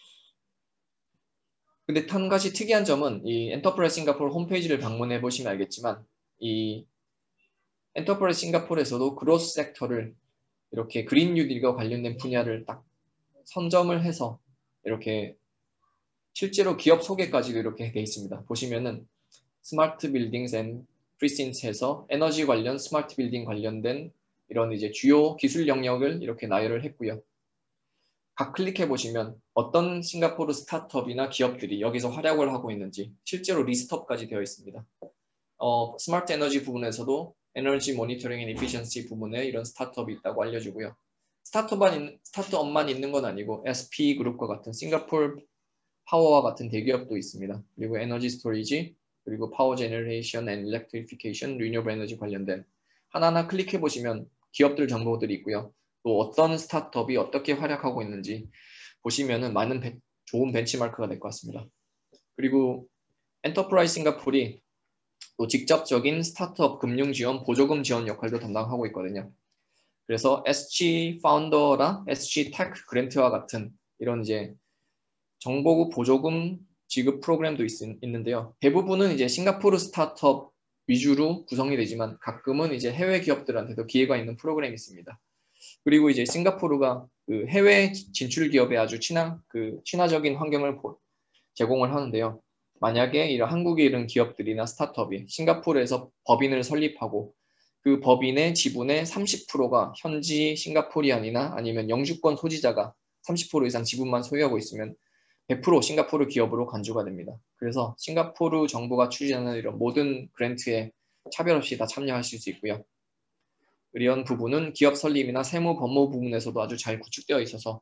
근데 한 가지 특이한 점은 이 엔터프라이즈 싱가포르 홈페이지를 방문해 보시면 알겠지만 이 엔터프라이즈 싱가포르에서도 그로스 섹터를 이렇게 그린 뉴딜과 관련된 분야를 딱 선점을 해서 이렇게 실제로 기업 소개까지도 이렇게 돼 있습니다. 보시면은 스마트 빌딩스 앤 프리신트에서 에너지 관련 스마트 빌딩 관련된 이런 이제 주요 기술 영역을 이렇게 나열을 했고요. 각 클릭해 보시면 어떤 싱가포르 스타트업이나 기업들이 여기서 활약을 하고 있는지 실제로 리스트업까지 되어 있습니다. 어, 스마트 에너지 부분에서도 에너지 모니터링 앤 이피션시 부분에 이런 스타트업이 있다고 알려주고요. 스타트업만, 스타트업만 있는 건 아니고 에스피그룹과 같은 싱가포르 파워와 같은 대기업도 있습니다. 그리고 에너지 스토리지, 그리고 파워 제너레이션 앤 일렉트리피케이션, 리뉴얼 에너지 관련된 하나하나 클릭해 보시면 기업들 정보들이 있고요. 또 어떤 스타트업이 어떻게 활약하고 있는지 보시면은 많은 벤, 좋은 벤치마크가 될 것 같습니다. 그리고 엔터프라이즈 싱가포르이 또 직접적인 스타트업 금융 지원, 보조금 지원 역할도 담당하고 있거든요. 그래서 에스지 파운더랑 에스지 테크 그랜트와 같은 이런 이제 정보고 보조금 지급 프로그램도 있, 있는데요. 대부분은 이제 싱가포르 스타트업 위주로 구성이 되지만 가끔은 이제 해외 기업들한테도 기회가 있는 프로그램이 있습니다. 그리고 이제 싱가포르가 그 해외 진출 기업에 아주 친한 그 친화적인 환경을 제공을 하는데요. 만약에 이런 한국에 있는 기업들이나 스타트업이 싱가포르에서 법인을 설립하고 그 법인의 지분의 삼십 퍼센트가 현지 싱가포리안이나 아니면 영주권 소지자가 삼십 퍼센트 이상 지분만 소유하고 있으면 백 퍼센트 싱가포르 기업으로 간주가 됩니다. 그래서 싱가포르 정부가 추진하는 이런 모든 그랜트에 차별 없이 다 참여하실 수 있고요. 이런 부분은 기업 설립이나 세무 법무 부분에서도 아주 잘 구축되어 있어서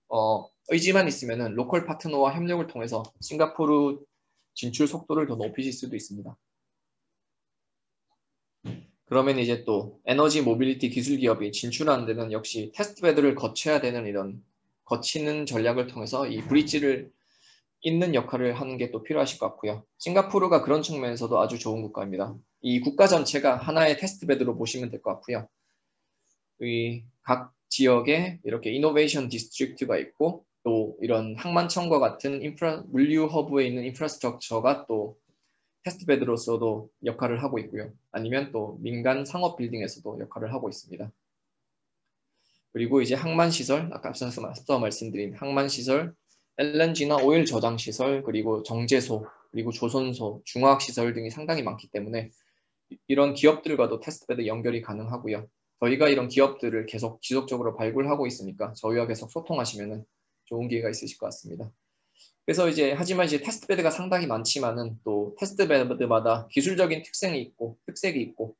어, 의지만 있으면은 로컬 파트너와 협력을 통해서 싱가포르 진출 속도를 더 높이실 수도 있습니다. 그러면 이제 또 에너지 모빌리티 기술 기업이 진출하는 데는 역시 테스트 베드를 거쳐야 되는 이런 거치는 전략을 통해서 이 브릿지를 잇는 역할을 하는 게 또 필요하실 것 같고요. 싱가포르가 그런 측면에서도 아주 좋은 국가입니다. 이 국가 전체가 하나의 테스트 베드로 보시면 될 것 같고요. 이 각 지역에 이렇게 이노베이션 디스트릭트가 있고 또 이런 항만청과 같은 인프라 물류 허브에 있는 인프라스트럭처가 또 테스트베드로서도 역할을 하고 있고요. 아니면 또 민간 상업 빌딩에서도 역할을 하고 있습니다. 그리고 이제 항만시설, 아까 앞서서 말씀드린 항만시설, 엘엔지나 오일 저장시설, 그리고 정제소, 그리고 조선소, 중화학시설 등이 상당히 많기 때문에 이런 기업들과도 테스트베드 연결이 가능하고요. 저희가 이런 기업들을 계속 지속적으로 발굴하고 있으니까 저희와 계속 소통하시면 좋은 기회가 있으실 것 같습니다. 그래서 이제 하지만 이제 테스트베드가 상당히 많지만은 또 테스트베드마다 기술적인 특성이 있고 특색이 있고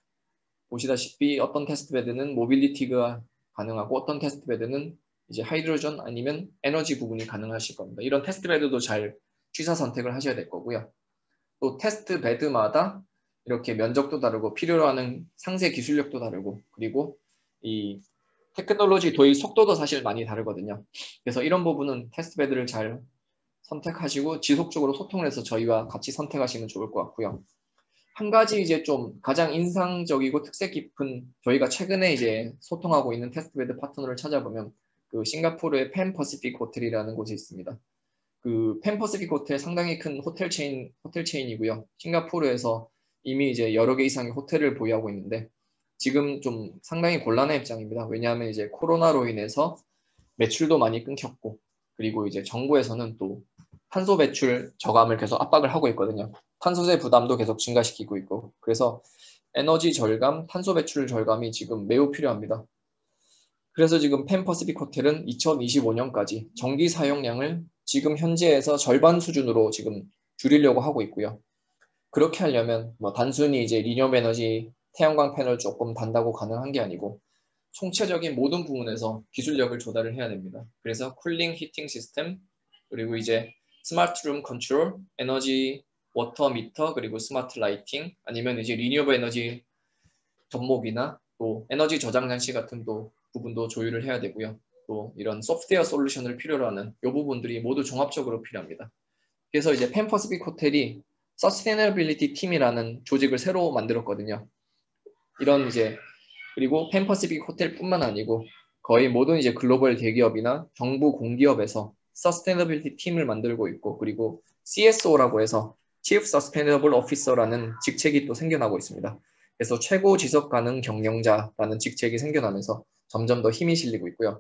보시다시피 어떤 테스트베드는 모빌리티가 가능하고 어떤 테스트베드는 이제 하이드로전 아니면 에너지 부분이 가능하실 겁니다. 이런 테스트베드도 잘 취사 선택을 하셔야 될 거고요. 또 테스트베드마다 이렇게 면적도 다르고 필요로 하는 상세 기술력도 다르고 그리고 이 테크놀로지 도입 속도도 사실 많이 다르거든요. 그래서 이런 부분은 테스트베드를 잘 선택하시고 지속적으로 소통을 해서 저희와 같이 선택하시면 좋을 것 같고요. 한 가지 이제 좀 가장 인상적이고 특색 깊은 저희가 최근에 이제 소통하고 있는 테스트베드 파트너를 찾아보면 그 싱가포르의 펜 퍼시픽 호텔이라는 곳이 있습니다. 그 펜 퍼시픽 호텔 상당히 큰 호텔 체인 호텔 체인이고요. 싱가포르에서 이미 이제 여러 개 이상의 호텔을 보유하고 있는데 지금 좀 상당히 곤란한 입장입니다. 왜냐하면 이제 코로나로 인해서 매출도 많이 끊겼고 그리고 이제 정부에서는 또 탄소 배출 저감을 계속 압박을 하고 있거든요. 탄소세 부담도 계속 증가시키고 있고 그래서 에너지 절감, 탄소 배출 절감이 지금 매우 필요합니다. 그래서 지금 펜 퍼시픽 호텔은 이천이십오 년까지 전기 사용량을 지금 현재에서 절반 수준으로 지금 줄이려고 하고 있고요. 그렇게 하려면 뭐 단순히 이제 리뉴얼 에너지 태양광 패널 조금 단다고 가능한 게 아니고 총체적인 모든 부분에서 기술력을 조달을 해야 됩니다. 그래서 쿨링, 히팅 시스템, 그리고 이제 스마트 룸 컨트롤, 에너지 워터 미터, 그리고 스마트 라이팅, 아니면 이제 리뉴얼 에너지 접목이나 또 에너지 저장 장치 같은 또 부분도 조율을 해야 되고요. 또 이런 소프트웨어 솔루션을 필요로 하는 이 부분들이 모두 종합적으로 필요합니다. 그래서 이제 펜 퍼시픽 호텔이 서스테이너빌리티 팀이라는 조직을 새로 만들었거든요. 이런 이제 그리고 펜 퍼시픽 호텔뿐만 아니고 거의 모든 이제 글로벌 대기업이나 정부 공기업에서 서스테이너빌리티 팀을 만들고 있고 그리고 씨에스오라고 해서 Chief Sustainable Officer라는 직책이 또 생겨나고 있습니다. 그래서 최고 지속 가능 경영자라는 직책이 생겨나면서 점점 더 힘이 실리고 있고요.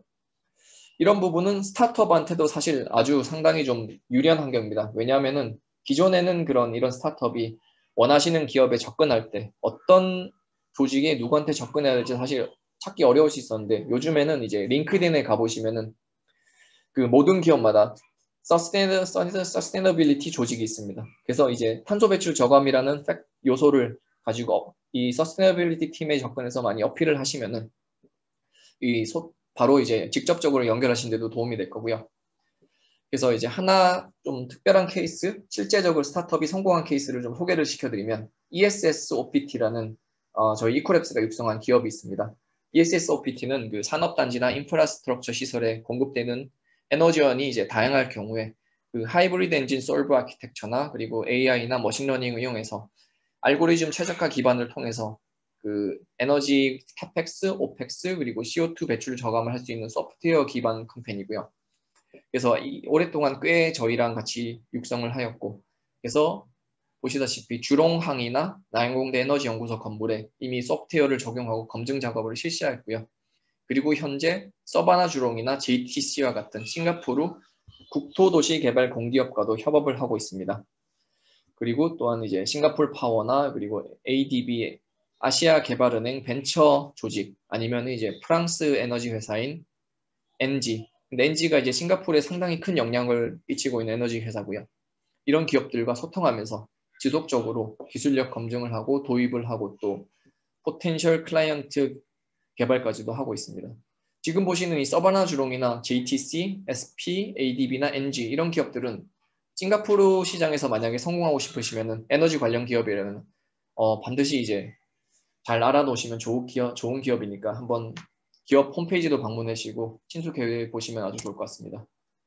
이런 부분은 스타트업한테도 사실 아주 상당히 좀 유리한 환경입니다. 왜냐하면은 기존에는 그런 이런 스타트업이 원하시는 기업에 접근할 때 어떤 조직에 누구한테 접근해야 될지 사실 찾기 어려울 수 있었는데 요즘에는 이제 링크드인에 가보시면은 그 모든 기업마다 서스테이너, 서스테이너빌리티 조직이 있습니다. 그래서 이제 탄소 배출 저감이라는 팩 요소를 가지고 이 서스테이너빌리티 팀에 접근해서 많이 어필을 하시면은 이 소, 바로 이제 직접적으로 연결하신 데도 도움이 될 거고요. 그래서 이제 하나 좀 특별한 케이스, 실제적으로 스타트업이 성공한 케이스를 좀 소개를 시켜드리면 이에스에스오피티라는 어, 저희 이코랩스가 육성한 기업이 있습니다. 이에스에스오피티는 그 산업단지나 인프라스트럭처 시설에 공급되는 에너지원이 이제 다양할 경우에 그 하이브리드 엔진 솔브 아키텍처나 그리고 에이아이나 머신러닝을 이용해서 알고리즘 최적화 기반을 통해서 그 에너지 캐펙스, 오펙스 그리고 씨오투 배출 저감을 할 수 있는 소프트웨어 기반 컴퍼니고요. 그래서 이, 오랫동안 꽤 저희랑 같이 육성을 하였고 그래서 보시다시피 주롱항이나 나영공대 에너지연구소 건물에 이미 소프트웨어를 적용하고 검증 작업을 실시했고요. 그리고 현재 서바나 주롱이나 제이티씨와 같은 싱가포르 국토도시 개발 공기업과도 협업을 하고 있습니다. 그리고 또한 이제 싱가포르 파워나 그리고 에이디비 아시아 개발은행 벤처 조직 아니면 이제 프랑스 에너지 회사인 엔지 근데 엔지가 이제 싱가포르에 상당히 큰 영향을 끼치고 있는 에너지 회사고요. 이런 기업들과 소통하면서 지속적으로 기술력 검증을 하고 도입을 하고 또 포텐셜 클라이언트 개발까지도 하고 있습니다. 지금 보시는 이 서바나 주롱이나 제이티씨, 에스피, 에이디비나 엔지 이런 기업들은 싱가포르 시장에서 만약에 성공하고 싶으시면은 에너지 관련 기업이라면 어, 반드시 이제 잘 알아놓으시면 좋은 기업, 좋은 기업이니까 한번 기업 홈페이지도 방문하시고 친숙해 보시면 아주 좋을 것 같습니다.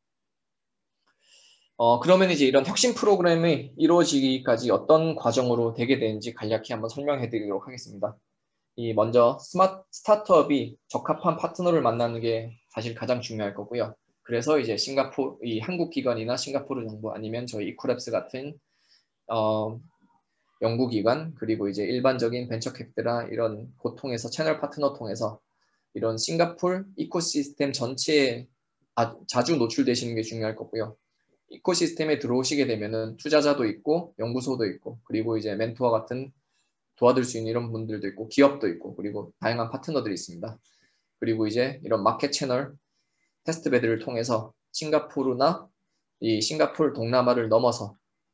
어, 그러면 이제 이런 혁신 프로그램이 이루어지기까지 어떤 과정으로 되게 되는지 간략히 한번 설명해 드리도록 하겠습니다. 이 먼저 스마트 스타트업이 적합한 파트너를 만나는 게 사실 가장 중요할 거고요. 그래서 이제 싱가포르, 이 한국 기관이나 싱가포르 정부 아니면 저희 이쿠랩스 같은 어, 연구기관 그리고 이제 일반적인 벤처 캐피탈이나 이런 곳 통해서 채널 파트너 통해서 이런 싱가포르 이코시스템 전체에 아, 자주 노출되시는 게 중요할 거고요. 이코시스템에 들어오시게 되면은 투자자도 있고 연구소도 있고 그리고 이제 멘토와 같은 도와줄 수 있는 이런 분들도 있고 기업도 있고 그리고 다양한 파트너들이 있습니다. 그리고 이제 이런 마켓 채널 테스트베드를 통해서 싱가포르나 이 싱가포르 동남아를 넘어서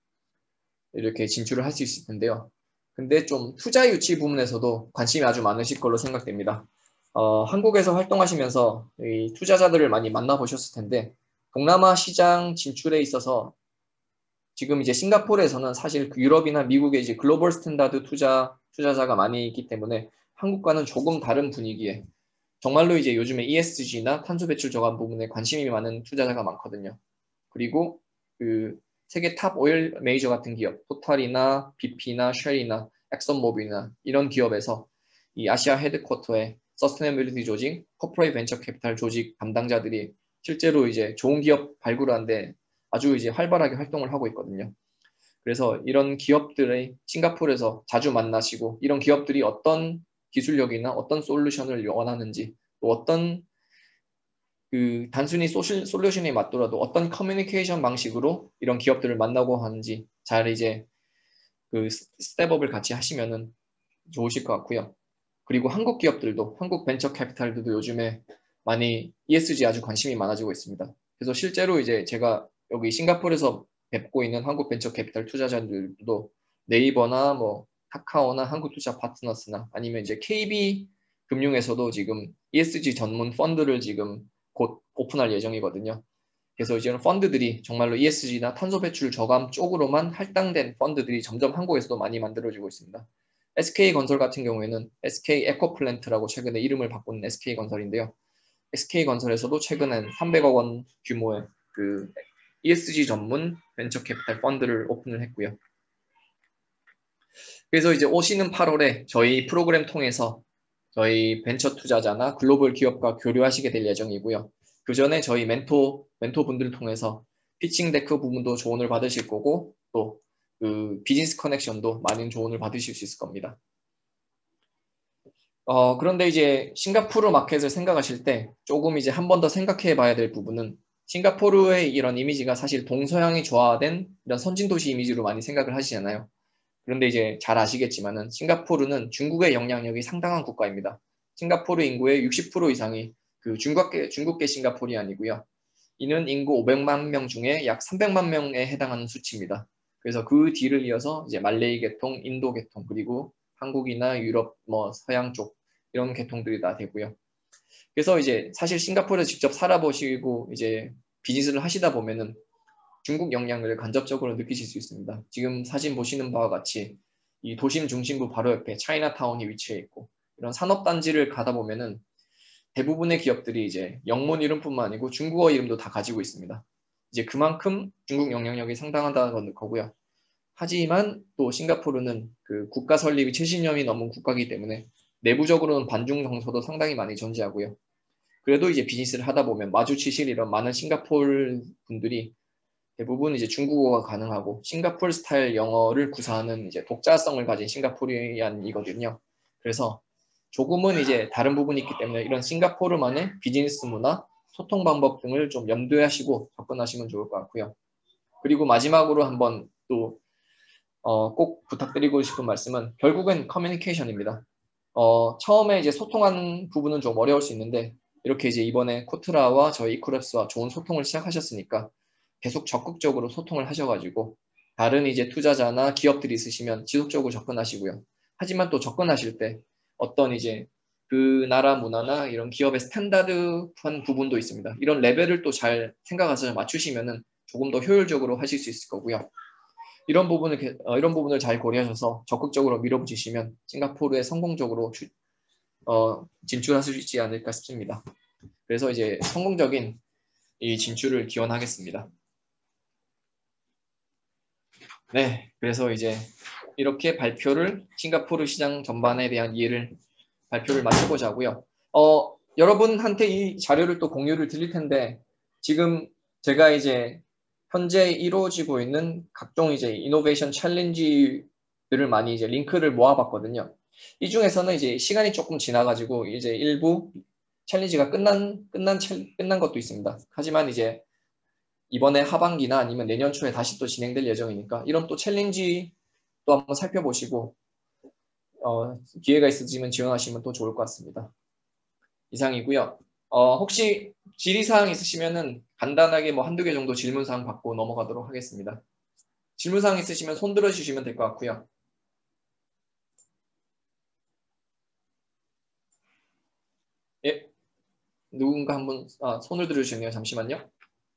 이렇게 진출을 할 수 있을 텐데요. 근데 좀 투자 유치 부분에서도 관심이 아주 많으실 걸로 생각됩니다. 어, 한국에서 활동하시면서 이 투자자들을 많이 만나보셨을 텐데 동남아 시장 진출에 있어서 지금 이제 싱가포르에서는 사실 유럽이나 미국의 이제 글로벌 스탠다드 투자 투자자가 많이 있기 때문에 한국과는 조금 다른 분위기에 정말로 이제 요즘에 이에스지나 탄소 배출 저감 부분에 관심이 많은 투자자가 많거든요. 그리고 그 세계 탑 오일 메이저 같은 기업, 토탈이나 비피나 쉘이나 엑선모빌이나 이런 기업에서 이 아시아 헤드쿼터의 서스테너빌리티 조직, 코퍼레이트 벤처 캐피탈 조직 담당자들이 실제로 이제 좋은 기업 발굴하는데 아주 이제 활발하게 활동을 하고 있거든요. 그래서 이런 기업들의 싱가포르에서 자주 만나시고 이런 기업들이 어떤 기술력이나 어떤 솔루션을 원하는지 또 어떤 그 단순히 소실, 솔루션이 맞더라도 어떤 커뮤니케이션 방식으로 이런 기업들을 만나고 하는지 잘 이제 그 스텝업을 같이 하시면은 좋으실 것 같고요. 그리고 한국 기업들도 한국 벤처 캐피탈들도 요즘에 많이 이에스지 아주 관심이 많아지고 있습니다. 그래서 실제로 이제 제가 여기 싱가포르에서 뵙고 있는 한국 벤처 캐피탈 투자자들도 네이버나 뭐 카카오나 한국투자 파트너스나 아니면 이제 케이비 금융에서도 지금 이에스지 전문 펀드를 지금 곧 오픈할 예정이거든요. 그래서 이제는 펀드들이 정말로 이에스지나 탄소 배출 저감 쪽으로만 할당된 펀드들이 점점 한국에서도 많이 만들어지고 있습니다. 에스케이건설 같은 경우에는 에스케이 에코플랜트라고 최근에 이름을 바꾼 에스케이건설인데요. 에스케이건설에서도 최근엔 삼백억 원 규모의 그 이에스지 전문 벤처 캐피탈 펀드를 오픈을 했고요. 그래서 이제 오시는 팔월에 저희 프로그램 통해서 저희 벤처 투자자나 글로벌 기업과 교류하시게 될 예정이고요. 그 전에 저희 멘토, 멘토분들 통해서 피칭 데크 부분도 조언을 받으실 거고 또 그 비즈니스 커넥션도 많은 조언을 받으실 수 있을 겁니다. 어, 그런데 이제 싱가포르 마켓을 생각하실 때 조금 이제 한 번 더 생각해 봐야 될 부분은 싱가포르의 이런 이미지가 사실 동서양이 조화된 이런 선진도시 이미지로 많이 생각을 하시잖아요. 그런데 이제 잘 아시겠지만은 싱가포르는 중국의 영향력이 상당한 국가입니다. 싱가포르 인구의 육십 퍼센트 이상이 그 중국계, 중국계 싱가포르이 아니고요. 이는 인구 오백만 명 중에 약 삼백만 명에 해당하는 수치입니다. 그래서 그 뒤를 이어서 이제 말레이 계통, 인도 계통, 그리고 한국이나 유럽, 뭐 서양 쪽 이런 계통들이 다 되고요. 그래서 이제 사실 싱가포르에 직접 살아보시고 이제 비즈니스를 하시다 보면은 중국 영향을 간접적으로 느끼실 수 있습니다. 지금 사진 보시는 바와 같이 이 도심 중심부 바로 옆에 차이나타운이 위치해 있고 이런 산업단지를 가다 보면은 대부분의 기업들이 이제 영문 이름뿐만 아니고 중국어 이름도 다 가지고 있습니다. 이제 그만큼 중국 영향력이 상당하다는 거고요. 하지만 또 싱가포르는 그 국가 설립이 칠십 년이 넘은 국가이기 때문에 내부적으로는 반중 정서도 상당히 많이 존재하고요. 그래도 이제 비즈니스를 하다 보면 마주치실 이런 많은 싱가포르 분들이 대부분 이제 중국어가 가능하고 싱가포르 스타일 영어를 구사하는 이제 독자성을 가진 싱가포르안이거든요. 그래서 조금은 이제 다른 부분이 있기 때문에 이런 싱가포르만의 비즈니스 문화, 소통 방법 등을 좀 염두에 하시고 접근하시면 좋을 것 같고요. 그리고 마지막으로 한번 또 어, 꼭 부탁드리고 싶은 말씀은 결국엔 커뮤니케이션입니다. 어, 처음에 이제 소통하는 부분은 좀 어려울 수 있는데 이렇게 이제 이번에 코트라와 저희 이쿠랩스와 좋은 소통을 시작하셨으니까 계속 적극적으로 소통을 하셔가지고 다른 이제 투자자나 기업들이 있으시면 지속적으로 접근하시고요. 하지만 또 접근하실 때 어떤 이제 그 나라 문화나 이런 기업의 스탠다드한 부분도 있습니다. 이런 레벨을 또 잘 생각해서 맞추시면은 조금 더 효율적으로 하실 수 있을 거고요. 이런 부분을 어, 이런 부분을 잘 고려하셔서 적극적으로 밀어붙이시면 싱가포르에 성공적으로 주, 어, 진출하실 수 있지 않을까 싶습니다. 그래서 이제 성공적인 이 진출을 기원하겠습니다. 네, 그래서 이제 이렇게 발표를 싱가포르 시장 전반에 대한 이해를 발표를 마쳐보자고요. 어, 여러분한테 이 자료를 또 공유를 드릴 텐데 지금 제가 이제 현재 이루어지고 있는 각종 이제 이노베이션 챌린지들을 많이 이제 링크를 모아봤거든요. 이 중에서는 이제 시간이 조금 지나가지고 이제 일부 챌린지가 끝난 끝난 끝난 것도 있습니다. 하지만 이제 이번에 하반기나 아니면 내년 초에 다시 또 진행될 예정이니까 이런 또 챌린지 또 한번 살펴보시고 어, 기회가 있으시면 지원하시면 또 좋을 것 같습니다. 이상이고요. 어, 혹시 질의사항 있으시면은 간단하게 뭐 한두 개 정도 질문사항 받고 넘어가도록 하겠습니다. 질문사항 있으시면 손 들어주시면 될 것 같고요. 예, 누군가 한번 아, 손을 들어주시네요. 잠시만요.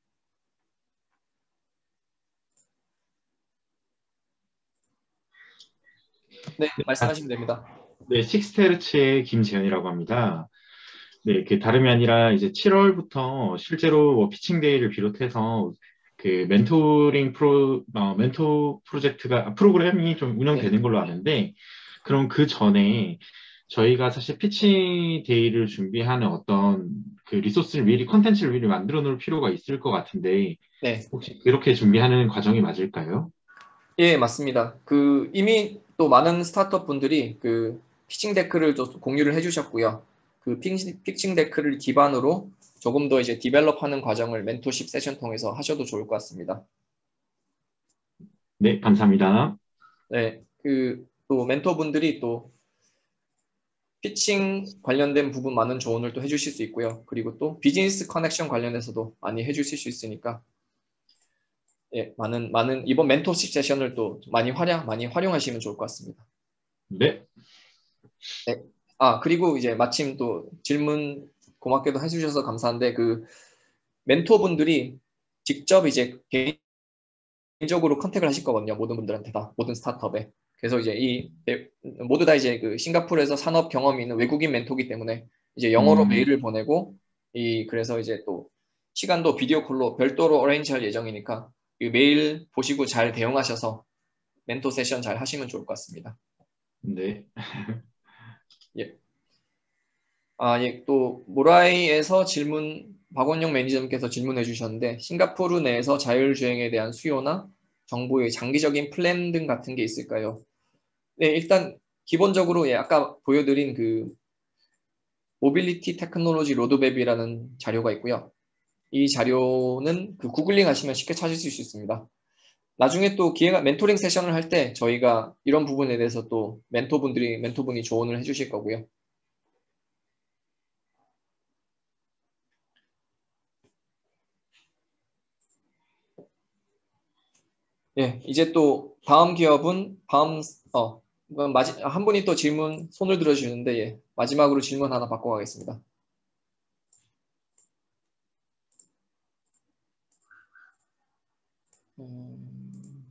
네, 말씀하시면 됩니다. 네, 식스테르츠의 김재현이라고 합니다. 네, 그 다름이 아니라 이제 칠월부터 실제로 뭐 피칭 데이를 비롯해서 그 멘토링 프로, 어, 멘토 프로젝트가, 프로그램이 좀 네, 운영되는 걸로 아는데, 그럼 그 전에 저희가 사실 피칭 데이를 준비하는 어떤 그 리소스를 미리, 컨텐츠를 미리 만들어 놓을 필요가 있을 것 같은데, 네, 혹시 그렇게 준비하는 과정이 맞을까요? 예, 맞습니다. 그 이미 또 많은 스타트업 분들이 그 피칭 데크를 또 공유를 해주셨고요. 그 피칭, 피칭 데크를 기반으로 조금 더 이제 디벨롭하는 과정을 멘토십 세션 통해서 하셔도 좋을 것 같습니다. 네, 감사합니다. 네, 그 또 멘토분들이 또 피칭 관련된 부분 많은 조언을 또 해주실 수 있고요. 그리고 또 비즈니스 커넥션 관련해서도 많이 해주실 수 있으니까 예, 많은 많은 이번 멘토십 세션을 또 많이 활용 많이 활용하시면 좋을 것 같습니다. 네, 네. 아, 그리고 이제 마침 또 질문 고맙게도 해주셔서 감사한데 그 멘토분들이 직접 이제 개인적으로 컨택을 하실 거거든요. 모든 분들한테 다 모든 스타트업에. 그래서 이제 이 모두 다 이제 그 싱가포르에서 산업 경험이 있는 외국인 멘토기 때문에 이제 영어로 음, 메일을 보내고 이 그래서 이제 또 시간도 비디오 콜로 별도로 어레인지할 예정이니까 이 메일 보시고 잘 대응하셔서 멘토 세션 잘 하시면 좋을 것 같습니다. 네. 예. 아, 예, 또 모라이에서 질문 박원영 매니저님께서 질문해 주셨는데 싱가포르 내에서 자율주행에 대한 수요나 정부의 장기적인 플랜 등 같은 게 있을까요? 네, 일단 기본적으로 예, 아까 보여드린 그 모빌리티 테크놀로지 로드맵이라는 자료가 있고요. 이 자료는 그 구글링 하시면 쉽게 찾을 수 있습니다. 나중에 또 기회가 멘토링 세션을 할 때 저희가 이런 부분에 대해서 또 멘토분들이 멘토분이 조언을 해주실 거고요. 예, 이제 또 다음 기업은 다음 어 이건 마지, 한 분이 또 질문 손을 들어주시는데 예, 마지막으로 질문 하나 받고 가겠습니다. 음,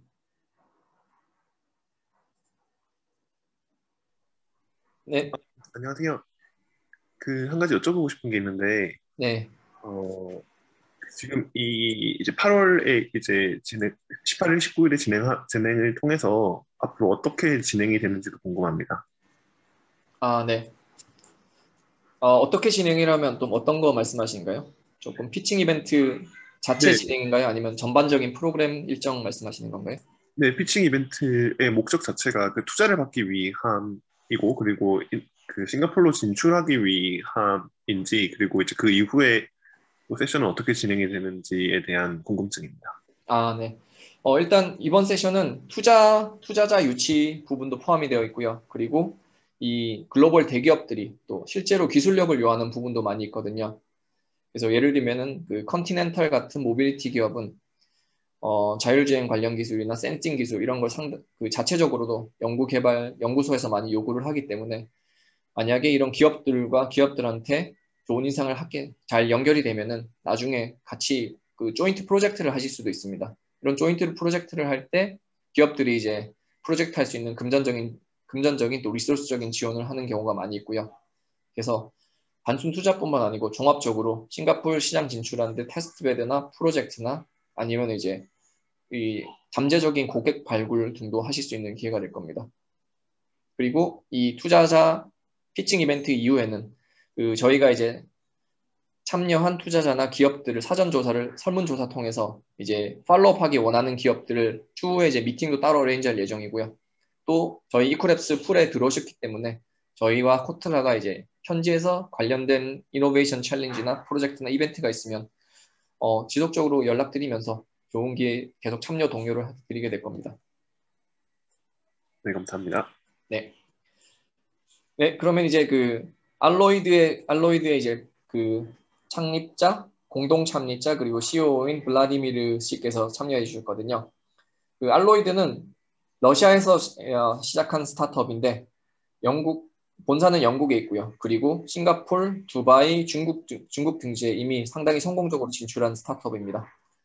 네, 안녕하세요. 그 한 가지 여쭤보고 싶은 게 있는데, 네, 어, 지금 이 이제 팔월에 이제 진행, 십팔 일, 십구 일에 진행 진행을 통해서 앞으로 어떻게 진행이 되는지도 궁금합니다. 아, 네. 어, 어떻게 진행이라면 또 어떤 거 말씀하시는가요? 조금 피칭 이벤트 자체 네, 진행인가요? 아니면 전반적인 프로그램 일정 말씀하시는 건가요? 네, 피칭 이벤트의 목적 자체가 그 투자를 받기 위함이고, 그리고 이- 그 싱가포르로 진출하기 위함인지, 그리고 이제 그 이후에 또 세션은 어떻게 진행이 되는지에 대한 궁금증입니다. 아, 네. 어, 일단 이번 세션은 투자, 투자자 유치 부분도 포함이 되어 있고요. 그리고 이 글로벌 대기업들이 또 실제로 기술력을 요하는 부분도 많이 있거든요. 그래서 예를 들면은 그 컨티넨탈 같은 모빌리티 기업은 어, 자율주행 관련 기술이나 센싱 기술 이런 걸 상당, 그 자체적으로도 연구 개발, 연구소에서 많이 요구를 하기 때문에 만약에 이런 기업들과 기업들한테 좋은 인상을 하게 잘 연결이 되면은 나중에 같이 그 조인트 프로젝트를 하실 수도 있습니다. 이런 조인트 프로젝트를 할 때 기업들이 이제 프로젝트 할 수 있는 금전적인 금전적인 또 리소스적인 지원을 하는 경우가 많이 있고요. 그래서 단순 투자뿐만 아니고 종합적으로 싱가포르 시장 진출하는데 테스트베드나 프로젝트나 아니면 이제 이 잠재적인 고객 발굴 등도 하실 수 있는 기회가 될 겁니다. 그리고 이 투자자 피칭 이벤트 이후에는 그 저희가 이제 참여한 투자자나 기업들을 사전 조사를 설문조사 통해서 이제 팔로우업하기 원하는 기업들을 추후에 이제 미팅도 따로 어레인지할 예정이고요. 또 저희 이코랩스 풀에 들어오셨기 때문에 저희와 코트라가 이제 현지에서 관련된 이노베이션 챌린지나 프로젝트나 이벤트가 있으면 어, 지속적으로 연락드리면서 좋은 기회 계속 참여 동료를 드리게 될 겁니다. 네, 감사합니다. 네. 네, 그러면 이제 그 알로이드의 알로이드의 이제 그 창립자, 공동 창립자 그리고 씨이오인 블라디미르 씨께서 참여해 주셨거든요. 그 알로이드는 러시아에서 시작한 스타트업인데 영국 본사는 영국에 있고요. 그리고 싱가포르, 두바이, 중국 중국 등지에 이미 상당히 성공적으로 진출한 스타트업입니다.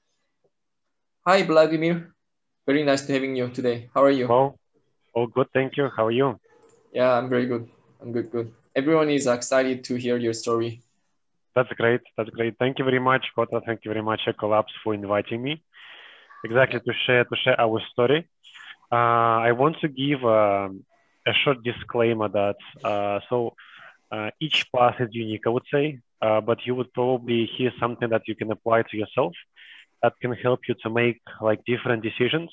Hi Vladimir, very nice to having you today. How are you? Hello. Oh, good. Thank you. How are you? Yeah, I'm very good. I'm good, good. Everyone is excited to hear your story. That's great. That's great. Thank you very much, Kota. Thank you very much, Ecolabs, for inviting me. Exactly to share to share our story. Uh, I want to give uh, a short disclaimer that uh, so uh, each path is unique, I would say, uh, but you would probably hear something that you can apply to yourself that can help you to make like different decisions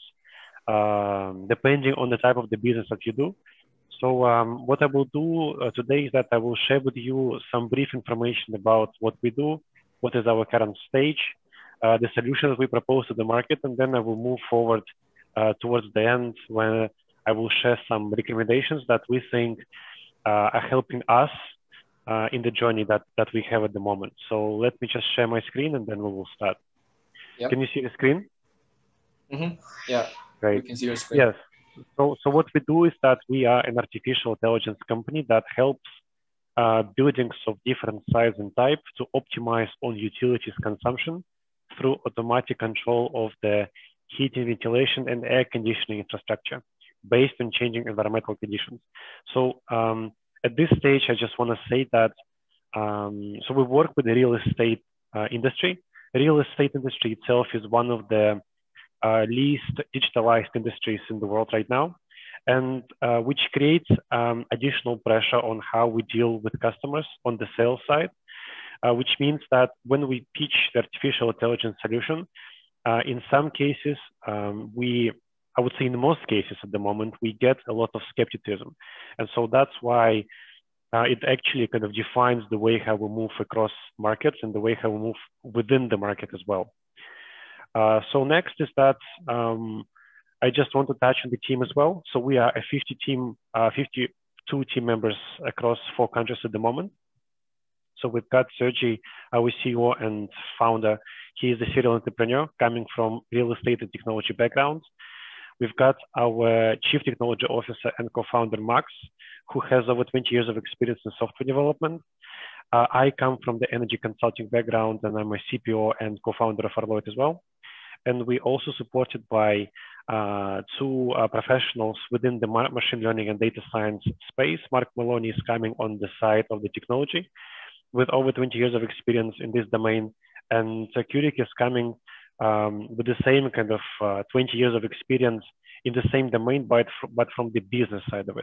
uh, depending on the type of the business that you do. So um, what I will do uh, today is that I will share with you some brief information about what we do, what is our current stage, uh, the solutions we propose to the market, and then I will move forward uh, towards the end when I will share some recommendations that we think uh, are helping us uh, in the journey that, that we have at the moment. So let me just share my screen and then we will start. Yep. Can you see the screen? Mm-hmm. Yeah, Great. we can see your screen. Yes. So, so what we do is that we are an artificial intelligence company that helps uh, buildings of different size and type to optimize on utilities consumption through automatic control of the heating, ventilation, and air conditioning infrastructure based on changing environmental conditions. So um, at this stage, I just want to say that, um, so we work with the real estate uh, industry. The real estate industry itself is one of the Uh, least digitalized industries in the world right now, and uh, which creates um, additional pressure on how we deal with customers on the sales side, uh, which means that when we pitch the artificial intelligence solution, uh, in some cases, um, we, I would say in most cases at the moment, we get a lot of skepticism. And so that's why uh, it actually kind of defines the way how we move across markets and the way how we move within the market as well. Uh, so next is that um, I just want to touch on the team as well. So we are a fifty team, uh, fifty-two team members across four countries at the moment. So we've got Sergey, our C E O and founder. He is a serial entrepreneur coming from real estate and technology background. We've got our Chief Technology Officer and co-founder, Max, who has over twenty years of experience in software development. Uh, I come from the energy consulting background and I'm a C P O and co-founder of Arloid as well. And we also supported by uh, two uh, professionals within the machine learning and data science space. Mark Maloney is coming on the side of the technology with over twenty years of experience in this domain. And Kurik is coming um, with the same kind of uh, twenty years of experience in the same domain, but, but from the business side of it.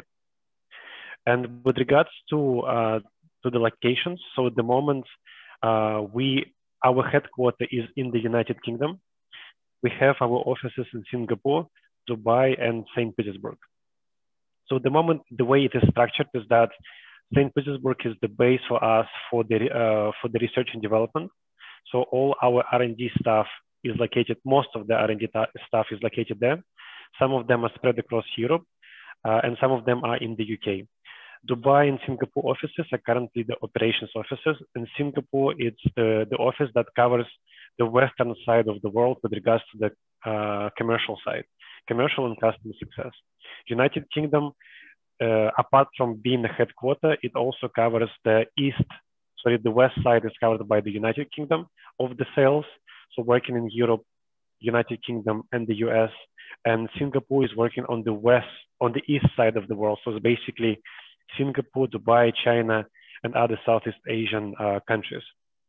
And with regards to, uh, to the locations, so at the moment, uh, we, our headquarters is in the United Kingdom. We have our offices in Singapore, Dubai, and Saint Petersburg. So the moment, the way it is structured is that Saint Petersburg is the base for us for the, uh, for the research and development. So all our R and D staff is located, most of the R and D staff is located there. Some of them are spread across Europe, uh, and some of them are in the U K. Dubai and Singapore offices are currently the operations offices. In Singapore, it's the, the office that covers the Western side of the world with regards to the uh, commercial side, commercial and customer success. United Kingdom, uh, apart from being the headquarter, it also covers the east, sorry, the west side is covered by the United Kingdom of the sales. So working in Europe, United Kingdom, and the U S, and Singapore is working on the west, on the east side of the world. So it's basically Singapore, Dubai, China, and other Southeast Asian uh, countries.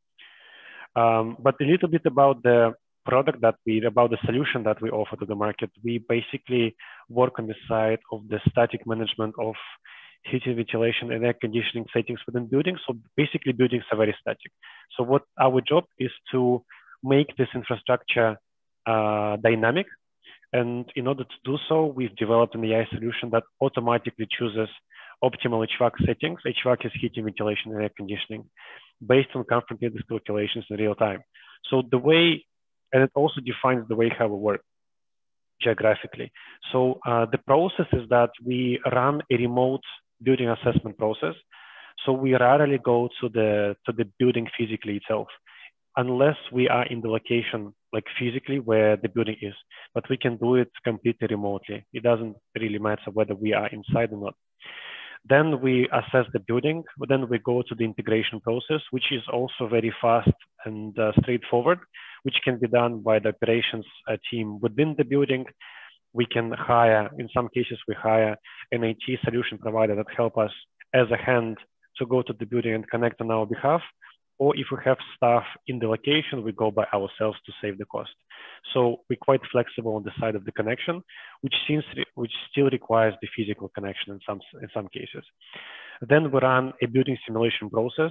Um, but a little bit about the product that we, about the solution that we offer to the market. We basically work on the side of the static management of heating, ventilation, and air conditioning settings within buildings. So basically buildings are very static. So what our job is to make this infrastructure uh, dynamic. And in order to do so, we've developed an A I solution that automatically chooses optimal H V A C settings. H V A C is heating, ventilation, and air conditioning, based on confident calculations in real time. So the way, and it also defines the way how we work geographically. So uh, the process is that we run a remote building assessment process. So we rarely go to the, to the building physically itself, unless we are in the location, like physically where the building is, but we can do it completely remotely. It doesn't really matter whether we are inside or not. Then we assess the building, then we go to the integration process, which is also very fast and uh, straightforward, which can be done by the operations uh, team within the building. We can hire, in some cases, we hire an I T solution provider that help us as a hand to go to the building and connect on our behalf. Or if we have staff in the location, we go by ourselves to save the cost. So we're quite flexible on the side of the connection, which seems, which still requires the physical connection in some, in some cases. Then we run a building simulation process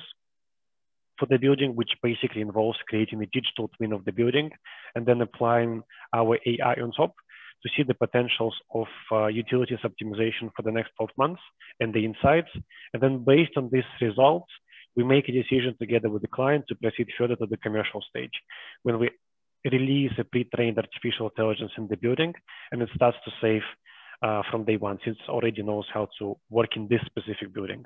for the building, which basically involves creating a digital twin of the building and then applying our A I on top to see the potentials of uh, utilities optimization for the next twelve months and the insights. And then based on these results, we make a decision together with the client to proceed further to the commercial stage, when we release a pre-trained artificial intelligence in the building, and it starts to save uh, from day one, since it already knows how to work in this specific building.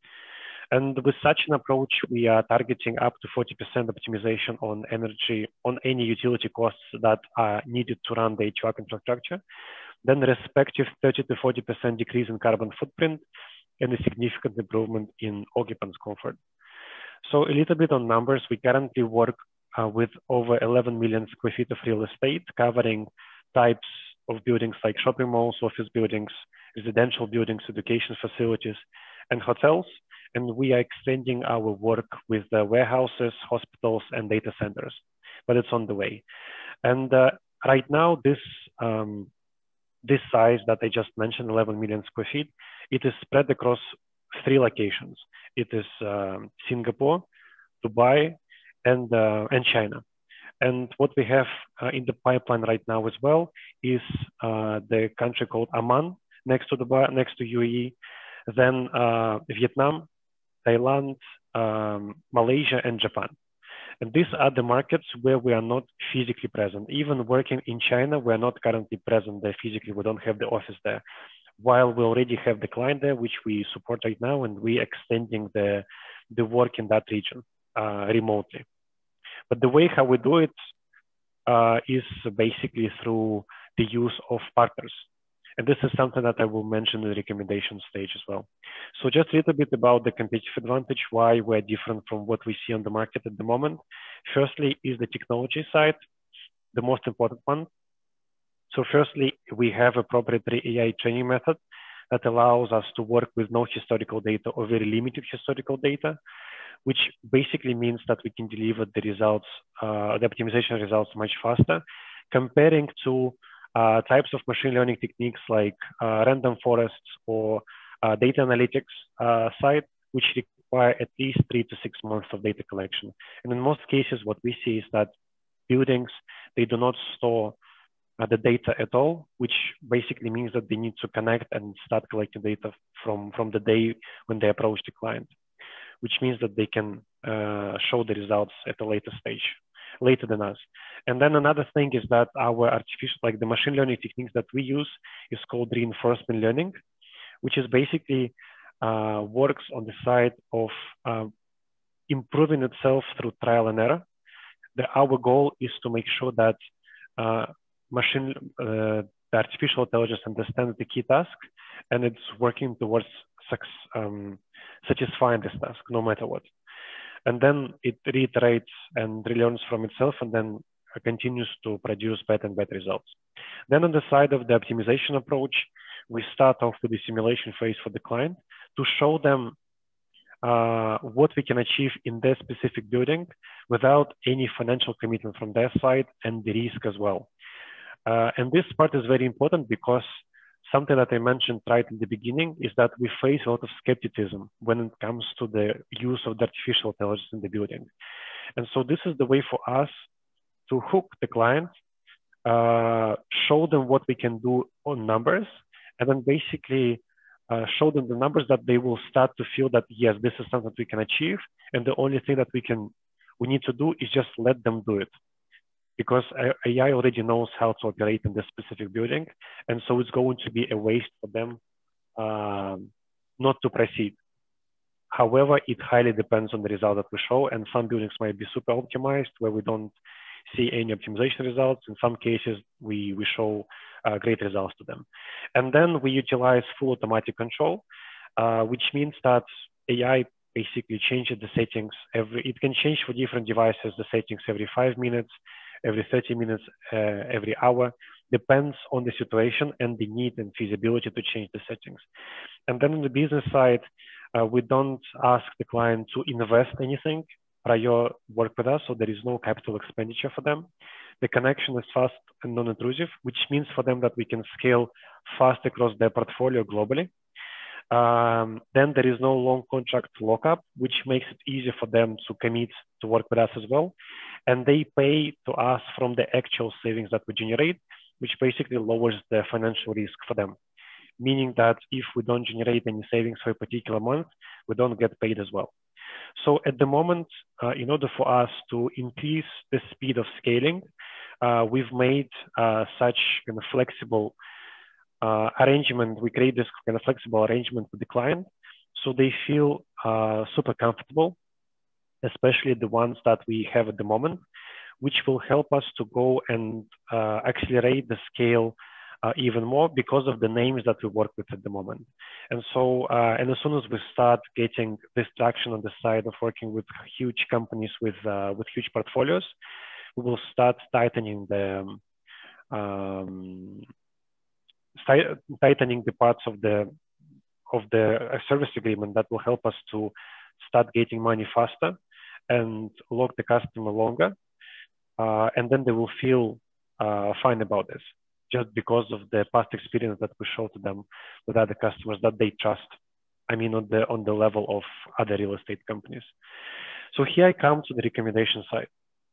And with such an approach, we are targeting up to forty percent optimization on energy, on any utility costs that are needed to run the H V A C infrastructure, then respective thirty to forty percent decrease in carbon footprint, and a significant improvement in occupants' comfort. So a little bit on numbers, we currently work uh, with over eleven million square feet of real estate, covering types of buildings like shopping malls, office buildings, residential buildings, education facilities, and hotels. And we are extending our work with the warehouses, hospitals, and data centers, but it's on the way. And uh, right now, this, um, this size that I just mentioned, eleven million square feet, it is spread across three locations. It is uh, Singapore, Dubai, and, uh, and China. And what we have uh, in the pipeline right now as well is uh, the country called Oman, next to Dubai, next to U A E, then uh, Vietnam, Thailand, um, Malaysia, and Japan. And these are the markets where we are not physically present. Even working in China, we are not currently present there physically. We don't have the office there. While we already have the client there, which we support right now, and we extending the, the work in that region uh, remotely. But the way how we do it uh, is basically through the use of partners. And this is something that I will mention in the recommendation stage as well. So just a little bit about the competitive advantage, why we're different from what we see on the market at the moment. Firstly is the technology side, the most important one. So firstly, we have a proprietary A I training method that allows us to work with no historical data or very limited historical data, which basically means that we can deliver the results, uh, the optimization results much faster, comparing to uh, types of machine learning techniques like uh, random forests or uh, data analytics uh, side, which require at least three to six months of data collection. And in most cases, what we see is that buildings, they do not store uh, the data at all, which basically means that they need to connect and start collecting data from, from the day when they approach the client, which means that they can uh, show the results at a later stage, later than us. And then another thing is that our artificial, like the machine learning techniques that we use is called reinforcement learning, which is basically uh, works on the side of uh, improving itself through trial and error. The, our goal is to make sure that uh, machine, uh, the artificial intelligence understands the key task and it's working towards um, satisfying this task, no matter what. And then it reiterates and relearns from itself and then continues to produce better and better results. Then on the side of the optimization approach, we start off with the simulation phase for the client to show them uh, what we can achieve in their specific building without any financial commitment from their side and the risk as well. Uh, and this part is very important because something that I mentioned right in the beginning is that we face a lot of skepticism when it comes to the use of the artificial intelligence in the building. And so this is the way for us to hook the client, uh, show them what we can do on numbers, and then basically uh, show them the numbers that they will start to feel that, yes, this is something that we can achieve. And the only thing that we can, we need to do is just let them do it. Because A I already knows how to operate in this specific building. And so it's going to be a waste for them um, not to proceed. However, it highly depends on the result that we show. And some buildings might be super optimized where we don't see any optimization results. In some cases, we, we show uh, great results to them. And then we utilize full automatic control, uh, which means that A I basically changes the settings. Every, it can change for different devices, the settings every five minutes, every thirty minutes, uh, every hour, depends on the situation and the need and feasibility to change the settings. And then on the business side, uh, we don't ask the client to invest anything prior work with us, so there is no capital expenditure for them. The connection is fast and non-intrusive, which means for them that we can scale fast across their portfolio globally. Um, then there is no long contract lockup, which makes it easier for them to commit to work with us as well. And they pay to us from the actual savings that we generate, which basically lowers the financial risk for them. Meaning that if we don't generate any savings for a particular month, we don't get paid as well. So at the moment, uh, in order for us to increase the speed of scaling, uh, we've made uh, such kind of flexible uh, arrangement. We create this kind of flexible arrangement with the client, so they feel uh, super comfortable, especially the ones that we have at the moment, which will help us to go and uh, accelerate the scale uh, even more because of the names that we work with at the moment. And so, uh, and as soon as we start getting this traction on the side of working with huge companies with, uh, with huge portfolios, we will start tightening the, um, tightening the parts of the, of the service agreement that will help us to start getting money faster and lock the customer longer. Uh, and then they will feel uh, fine about this, just because of the past experience that we show to them with other customers that they trust. I mean, on the, on the level of other real estate companies. So here I come to the recommendation side.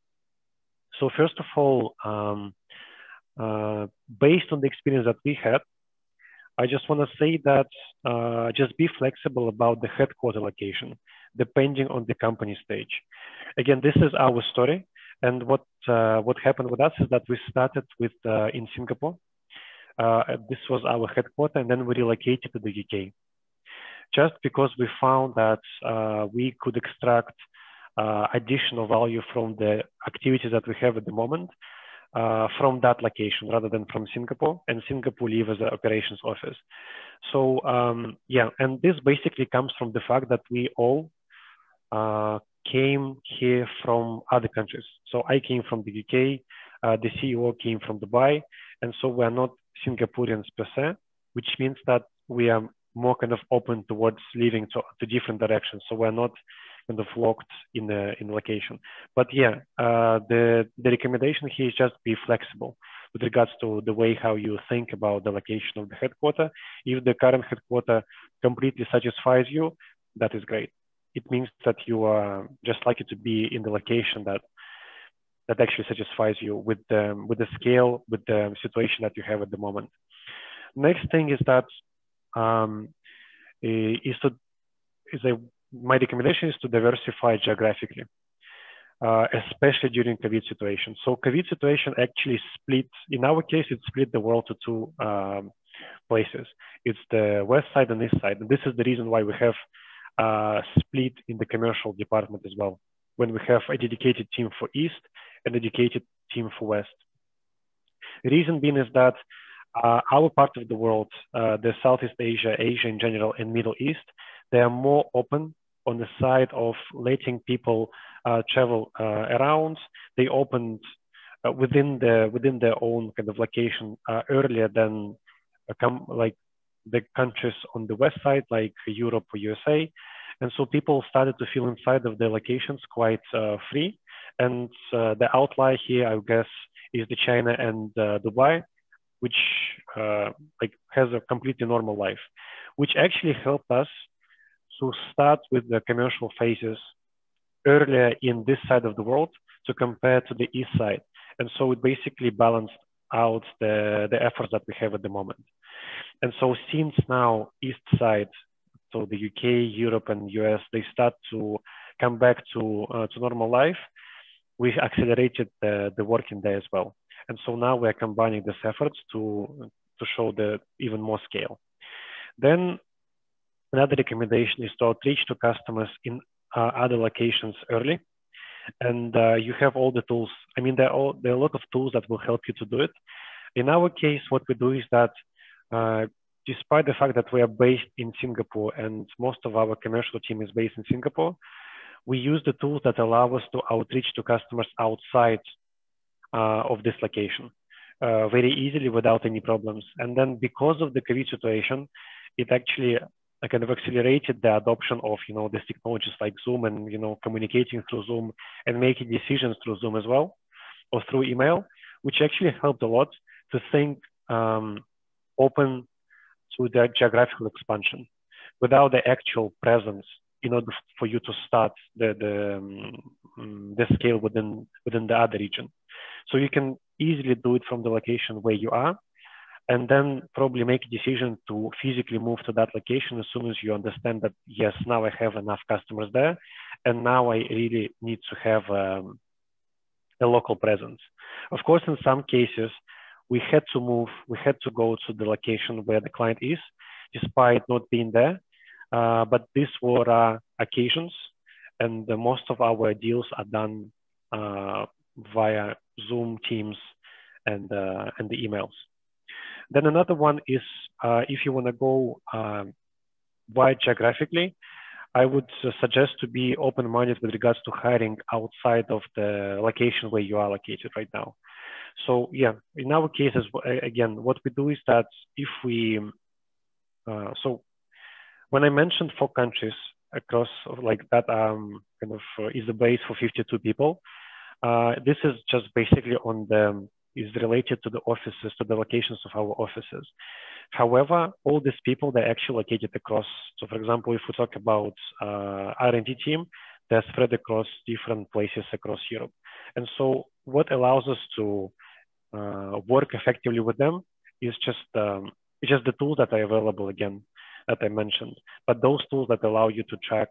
So first of all, um, uh, based on the experience that we had, I just want to say that uh, just be flexible about the headquarter location, depending on the company stage. Again, this is our story. And what, uh, what happened with us is that we started with uh, in Singapore. Uh, this was our headquarter, and then we relocated to the U K. Just because we found that uh, we could extract uh, additional value from the activities that we have at the moment uh, from that location rather than from Singapore, and Singapore leave as the operations office. So um, yeah, and this basically comes from the fact that we all uh, came here from other countries. So I came from the U K, uh, the C E O came from Dubai, and so we're not Singaporeans per se, which means that we are more kind of open towards living to, to different directions. So we're not kind of locked in a in location. But yeah, uh, the, the recommendation here is just be flexible with regards to the way how you think about the location of the headquarter. If the current headquarter completely satisfies you, that is great. It means that you are just lucky to be in the location that that actually satisfies you with the, with the scale, with the situation that you have at the moment. Next thing is that um, is to is a my recommendation is to diversify geographically, uh, especially during COVID situation. So COVID situation actually split, in our case, it split the world to two um, places. It's the west side and east side. And this is the reason why we have uh, split in the commercial department as well, when we have a dedicated team for east and a dedicated team for west. The reason being is that uh, our part of the world, uh, the Southeast Asia, Asia in general, and Middle East, they are more open on the side of letting people uh, travel uh, around. They opened uh, within the within their own kind of location uh, earlier than uh, come like the countries on the west side, like Europe or U S A, and so people started to feel inside of their locations quite uh, free. And uh, the outlier here, I guess, is the China and uh, Dubai, which uh, like has a completely normal life, which actually helped us to start with the commercial phases earlier in this side of the world to compare to the east side. And so it basically balanced out the, the efforts that we have at the moment. And so since now east side, so the U K, Europe, and U S, they start to come back to, uh, to normal life, we accelerated the, the work in there as well. And so now we're combining these efforts to, to show the even more scale. Then another recommendation is to outreach to customers in uh, other locations early. And uh, you have all the tools. I mean, there are, all, there are a lot of tools that will help you to do it. In our case, what we do is that uh, despite the fact that we are based in Singapore and most of our commercial team is based in Singapore, we use the tools that allow us to outreach to customers outside uh, of this location uh, very easily without any problems. And then because of the COVID situation, it actually uh, kind of accelerated the adoption of, you know, these technologies like Zoom and, you know, communicating through Zoom and making decisions through Zoom as well, or through email, which actually helped a lot to think um, open to the geographical expansion without the actual presence in order for you to start the, the, um, the scale within, within the other region. So you can easily do it from the location where you are, and then probably make a decision to physically move to that location as soon as you understand that, yes, now I have enough customers there, and now I really need to have um, a local presence. Of course, in some cases, we had to move, we had to go to the location where the client is, despite not being there. Uh, but these were uh, occasions, and uh, most of our deals are done uh, via Zoom, Teams, and, uh, and the emails. Then another one is uh, if you want to go uh, wide geographically, I would uh, suggest to be open-minded with regards to hiring outside of the location where you are located right now. So yeah, in our cases, again, what we do is that if we, uh, so when I mentioned four countries across like that um, kind of uh, is the base for fifty-two people, uh, this is just basically on the, is related to the offices, to the locations of our offices. However, all these people, they're actually located across. So for example, if we talk about uh, R and D team, they're spread across different places across Europe. And so what allows us to uh, work effectively with them is just, um, it's just the tools that are available again, that I mentioned, but those tools that allow you to track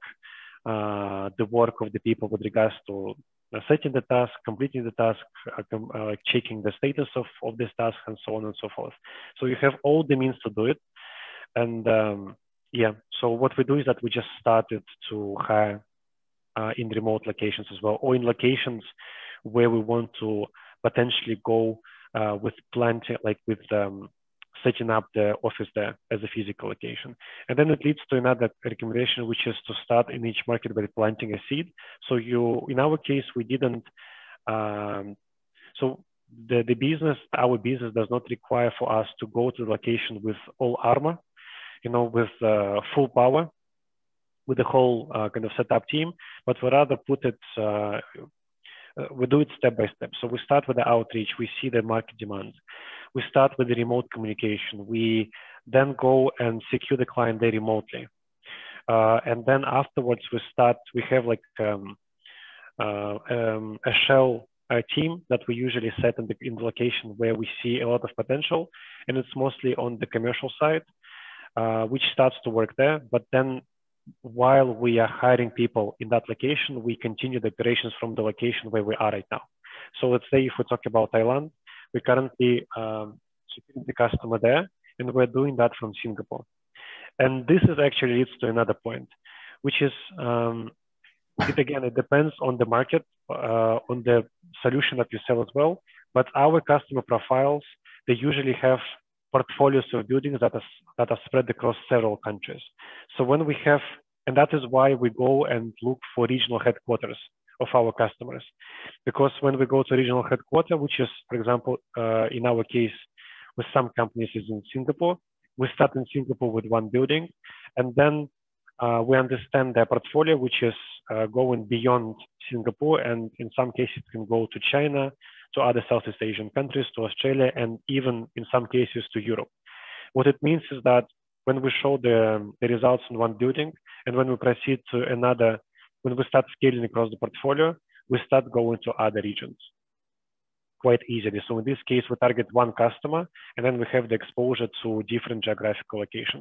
uh, the work of the people with regards to uh, setting the task, completing the task, uh, uh, checking the status of, of this task, and so on and so forth. So you have all the means to do it. And um, yeah, so what we do is that we just started to hire uh, in remote locations as well, or in locations where we want to potentially go uh, with plenty, like with um, setting up the office there as a physical location. And then it leads to another recommendation, which is to start in each market by planting a seed. So you, in our case, we didn't, um, so the, the business, our business does not require for us to go to the location with all armor, you know, with uh, full power, with the whole uh, kind of setup team, but we rather put it, uh, we do it step by step. So we start with the outreach, we see the market demand. We start with the remote communication. We then go and secure the client there remotely. Uh, and then afterwards we start, we have like um, uh, um, a shell uh, team that we usually set in the, in the location where we see a lot of potential. And it's mostly on the commercial side, uh, which starts to work there. But then while we are hiring people in that location, we continue the operations from the location where we are right now. So let's say if we talk about Thailand, we currently um, securing the customer there, and we're doing that from Singapore. And this is actually leads to another point, which is, um, it again, it depends on the market, uh, on the solution that you sell as well. But our customer profiles, they usually have portfolios of buildings that are, that are spread across several countries. So when we have, and that is why we go and look for regional headquarters of our customers. Because when we go to regional headquarters, which is, for example, uh, in our case, with some companies is in Singapore, we start in Singapore with one building, and then uh, we understand their portfolio, which is uh, going beyond Singapore, and in some cases it can go to China, to other Southeast Asian countries, to Australia, and even in some cases to Europe. What it means is that when we show the, the results in one building, and when we proceed to another, when we start scaling across the portfolio, we start going to other regions quite easily. So in this case, we target one customer, and then we have the exposure to different geographical locations.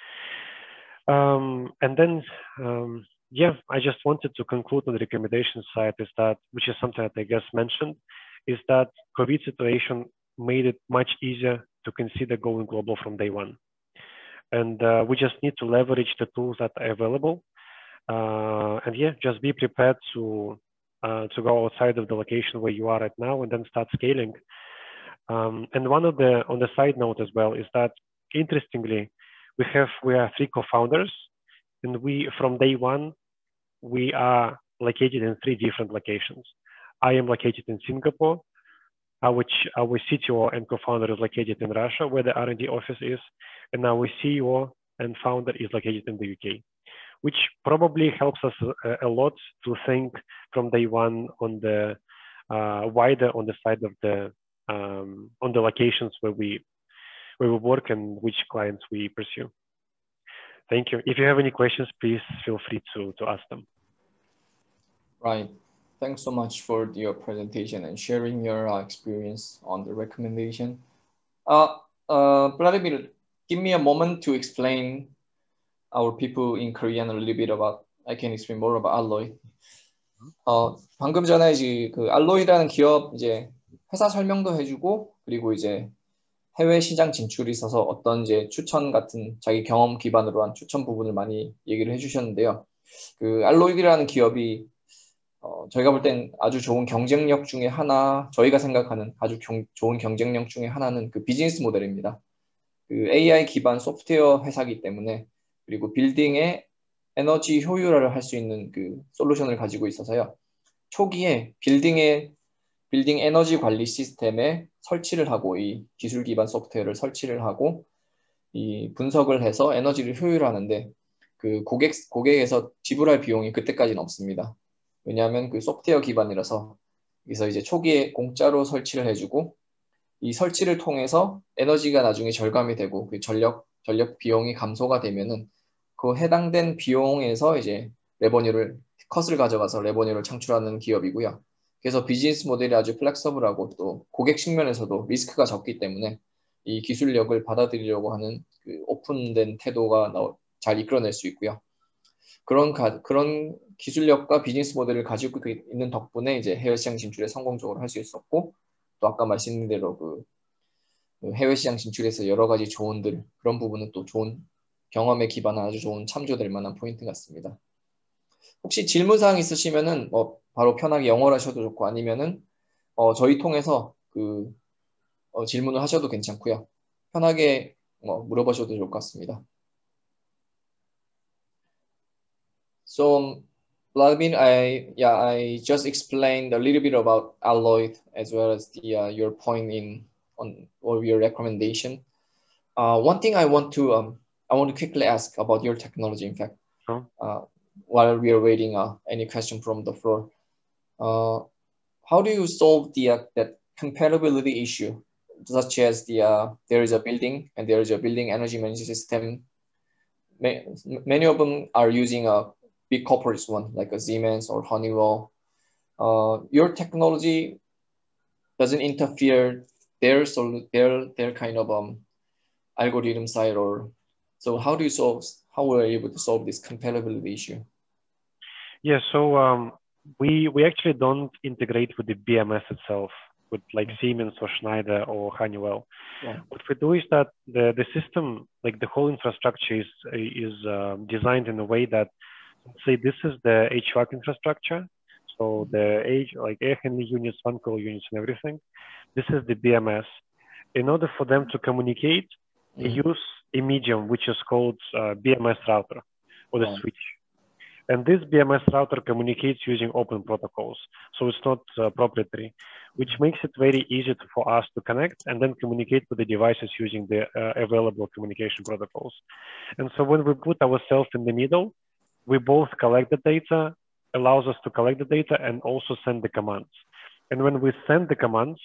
Um, and then, um, yeah, I just wanted to conclude on the recommendation side is that, which is something that I guess mentioned, is that COVID situation made it much easier to consider going global from day one. And uh, we just need to leverage the tools that are available. Uh, and yeah, just be prepared to uh, to go outside of the location where you are right now and then start scaling. Um, and one of the, on the side note as well, is that interestingly, we have, we are three co-founders, and we, from day one, we are located in three different locations. I am located in Singapore, our, our C T O and co-founder is located in Russia, where the R and D office is, and our C E O and founder is located in the U K, which probably helps us a, a lot to think from day one on the uh, wider on the side of the um, on the locations where we where we work and which clients we pursue. Thank you. If you have any questions, please feel free to to ask them. Right. Thanks so much for your presentation and sharing your uh, experience on the recommendation. Uh, uh, Vladimir, give me a moment to explain our people in Korean a little bit about, I can explain more about Alloy. 어, 방금 전에 이제 그 알로이라는 기업 이제 회사 설명도 해주고, 그리고 이제 해외 시장 진출이 있어서 어떤 이제 추천 같은 자기 경험 기반으로 한 추천 부분을 많이 얘기를 해주셨는데요. 그 알로이라는 기업이 어, 저희가 볼 땐 아주 좋은 경쟁력 중에 하나, 저희가 생각하는 아주 경, 좋은 경쟁력 중에 하나는 그 비즈니스 모델입니다. 그 에이아이 기반 소프트웨어 회사이기 때문에, 그리고 빌딩의 에너지 효율화를 할 수 있는 그 솔루션을 가지고 있어서요. 초기에 빌딩의 빌딩 에너지 관리 시스템에 설치를 하고, 이 기술 기반 소프트웨어를 설치를 하고 이 분석을 해서 에너지를 효율화하는데, 그 고객 고객에서 지불할 비용이 그때까지는 없습니다. 왜냐하면 그 소프트웨어 기반이라서, 그래서 이제 초기에 공짜로 설치를 해주고, 이 설치를 통해서 에너지가 나중에 절감이 되고 그 전력 전력 비용이 감소가 되면은 그 해당된 비용에서 이제 레버뉴를 컷을 가져가서 레버뉴를 창출하는 기업이고요. 그래서 비즈니스 모델이 아주 플렉서블하고 또 고객 측면에서도 리스크가 적기 때문에 이 기술력을 받아들이려고 하는 그 오픈된 태도가 잘 이끌어낼 수 있고요. 그런 가, 그런 기술력과 비즈니스 모델을 가지고 있는 덕분에 이제 해외 시장 진출에 성공적으로 할 수 있었고, 또 아까 말씀드린 대로 그 해외 시장 진출에서 여러 가지 조언들, 그런 부분은 또 좋은 경험에 기반한 아주 좋은 참조될 만한 포인트 같습니다. 혹시 질문사항 있으시면은 뭐 바로 편하게 영어로 하셔도 좋고, 아니면은 어 저희 통해서 그 어 질문을 하셔도 괜찮고요. 편하게 뭐 물어보셔도 좋을 것 같습니다. So, Vladimir, I yeah, I just explained a little bit about Alloy as well as the uh, your point in on or your recommendation. Uh, one thing I want to um I want to quickly ask about your technology. In fact, Sure. uh, while we are waiting, uh, any question from the floor, uh, how do you solve the uh, that compatibility issue, such as the uh, there is a building and there is a building energy management system. Many of them are using a big corporate one, like a Siemens or Honeywell. Uh, your technology doesn't interfere their so their their kind of um algorithm side, or so how do you solve how were you able to solve this compatibility issue? Yeah, so um, we we actually don't integrate with the B M S itself, with like Siemens or Schneider or Honeywell. Yeah. What we do is that the the system, like the whole infrastructure, is is uh, designed in a way that, say, this is the H V A C infrastructure, so the H like air handling units, fan coil units, and everything. This is the B M S, In order for them to communicate, they Mm-hmm. use a medium which is called uh, B M S router or the Right. switch. And this B M S router communicates using open protocols. So it's not uh, proprietary, which makes it very easy to, for us to connect and then communicate with the devices using the uh, available communication protocols. And so when we put ourselves in the middle, we both collect the data, allows us to collect the data and also send the commands. And when we send the commands,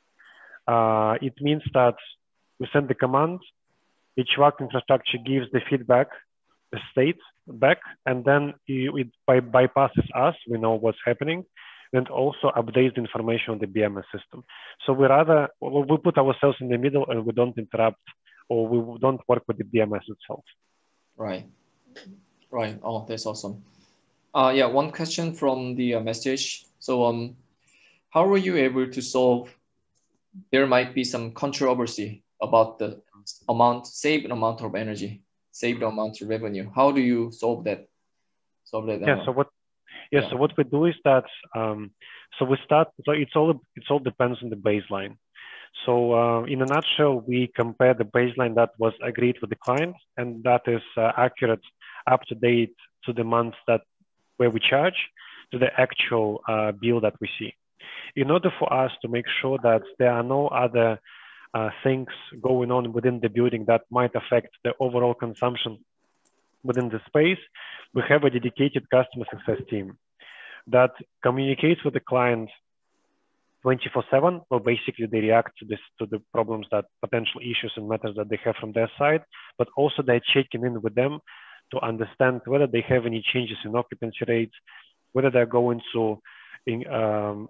uh, it means that we send the command, the H V A C infrastructure gives the feedback, the state back, and then it, it by, bypasses us, we know what's happening, and also updates the information on the B M S system. So we rather, we put ourselves in the middle and we don't interrupt or we don't work with the B M S itself. Right. Right. Oh, that's awesome. Uh, yeah, one question from the uh, message. So um, how were you able to solve, there might be some controversy about the amount, saved amount of energy, saved amount of revenue. How do you solve that? Solve that? Yeah, uh, so what, yeah, yeah. so what we do is that, um, so we start, so it's all, it's all depends on the baseline. So uh, in a nutshell, we compare the baseline that was agreed with the client, and that is uh, accurate, up to date to the months that where we charge, to the actual uh, bill that we see. In order for us to make sure that there are no other uh, things going on within the building that might affect the overall consumption within the space, we have a dedicated customer success team that communicates with the client twenty-four seven. Well, basically they react to this, to the problems, that potential issues and matters that they have from their side, but also they're checking in with them to understand whether they have any changes in occupancy rates, whether they're going to in, um,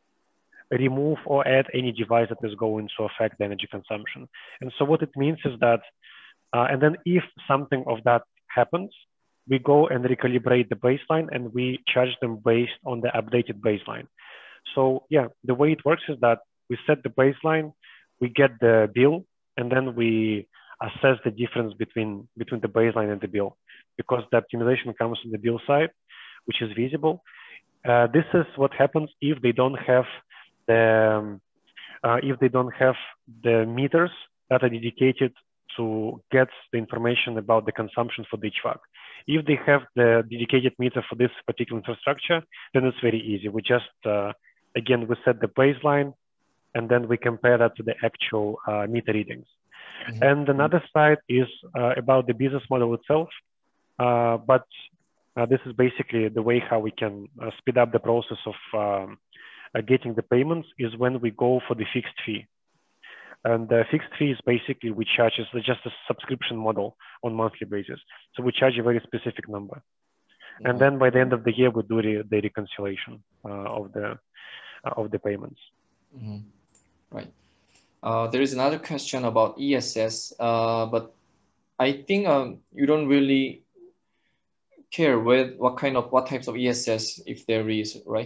remove or add any device that is going to affect the energy consumption. And so what it means is that, uh, and then if something of that happens, we go and recalibrate the baseline and we charge them based on the updated baseline. So yeah, the way it works is that we set the baseline, we get the bill, and then we assess the difference between, between the baseline and the bill, because the optimization comes on the bill side, which is visible. Uh, this is what happens if they don't have the, um, uh, if they don't have the meters that are dedicated to get the information about the consumption for the H V A C. If they have the dedicated meter for this particular infrastructure, then it's very easy. We just, uh, again, we set the baseline and then we compare that to the actual uh, meter readings. Mm-hmm. And another side is uh, about the business model itself. Uh, but uh, this is basically the way how we can uh, speed up the process of um, uh, getting the payments is when we go for the fixed fee. And the fixed fee is basically we charge is just a subscription model on monthly basis. So we charge a very specific number. Mm-hmm. And then by the end of the year, we do the, the reconciliation uh, of the uh, of the payments. Mm-hmm. Right. Uh, there is another question about E S S, uh, but I think um, you don't really care with what kind of, what types of E S S, if there is, right?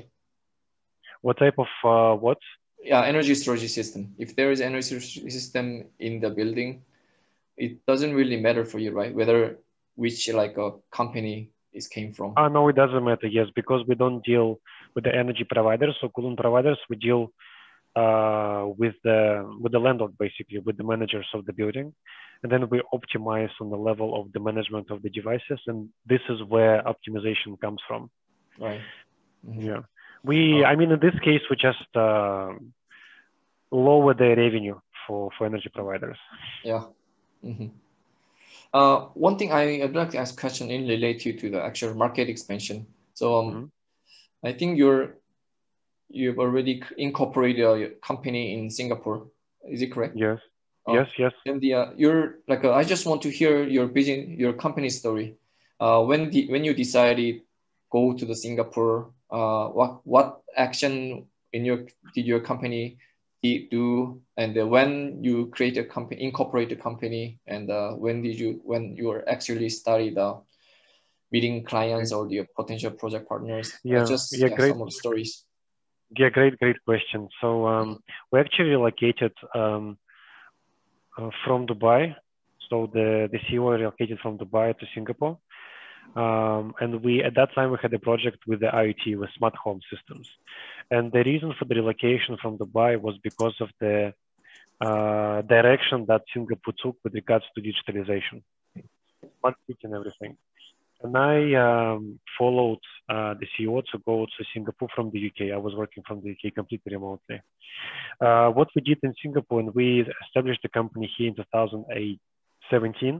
What type of uh, what? Yeah, energy storage system. If there is energy storage system in the building, it doesn't really matter for you, right? Whether which like a company is came from. Uh, no, it doesn't matter. Yes, because we don't deal with the energy providers or coolant providers. We deal uh, with the with the landlord, basically, with the managers of the building, and then we optimize on the level of the management of the devices, and this is where optimization comes from. Right. Mm-hmm. Yeah. We, oh. I mean, in this case, we just uh, lower the revenue for, for energy providers. Yeah. Mm-hmm. Uh, one thing I, I'd like to ask a question in related to the actual market expansion. So um, mm-hmm. I think you're, you've already incorporated a company in Singapore. Is it correct? Yes. Uh, yes, yes. And the, uh, you're like, uh, I just want to hear your business, your company story. Uh, when, the, when you decided go to the Singapore, uh, what what action in your did your company do, and uh, when you create a company, incorporate a company, and uh, when did you when you were actually started uh, meeting clients or the potential project partners? Yeah, uh, just yeah, yeah, great. Some of the stories. Yeah, great, great question. So um, mm-hmm. we actually relocated um, uh, from Dubai. So the the C E O relocated from Dubai to Singapore. Um, and we, at that time, we had a project with the I O T, with smart home systems. And the reason for the relocation from Dubai was because of the uh, direction that Singapore took with regards to digitalization, smart city and everything. And I um, followed uh, the C E O to go to Singapore from the U K. I was working from the U K completely remotely. Uh, what we did in Singapore, and we established the company here in two thousand seventeen.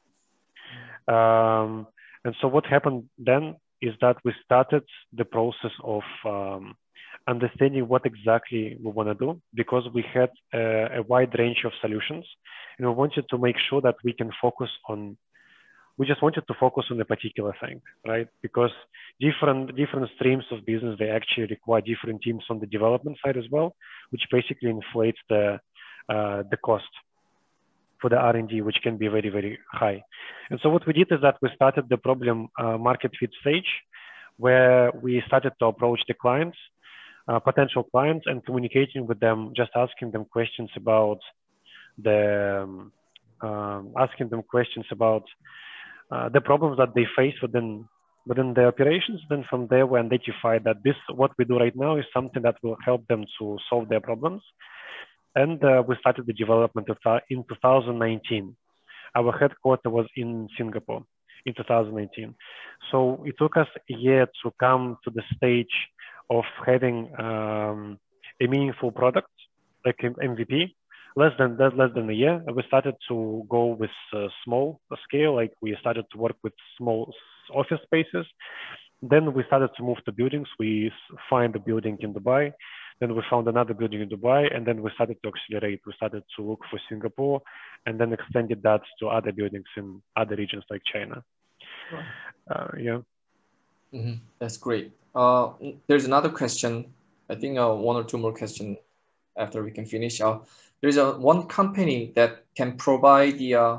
Um, and so what happened then is that we started the process of um, understanding what exactly we want to do, because we had a, a wide range of solutions, and we wanted to make sure that we can focus on, we just wanted to focus on a particular thing, right? Because different different streams of business, they actually require different teams on the development side as well, which basically inflates the uh, the cost for the R and D, which can be very, very high. And so what we did is that we started the problem uh, market fit stage, where we started to approach the clients, uh, potential clients, and communicating with them, just asking them questions about the, um, um, asking them questions about uh, the problems that they face within within the operations. Then from there, we identified that this, what we do right now, is something that will help them to solve their problems. And uh, we started the development of, uh, in two thousand nineteen. Our headquarters was in Singapore in two thousand nineteen. So it took us a year to come to the stage of having um, a meaningful product, like M V P. Less than less than a year. We started to go with uh, small scale, like we started to work with small office spaces. Then we started to move to buildings. We find a building in Dubai. Then we found another building in Dubai, and then we started to accelerate. We started to look for Singapore, and then extended that to other buildings in other regions like China. Wow. Uh, yeah. Mm-hmm. That's great. Uh, there's another question. I think uh, one or two more questions after we can finish. Uh, there's a one company that can provide the uh,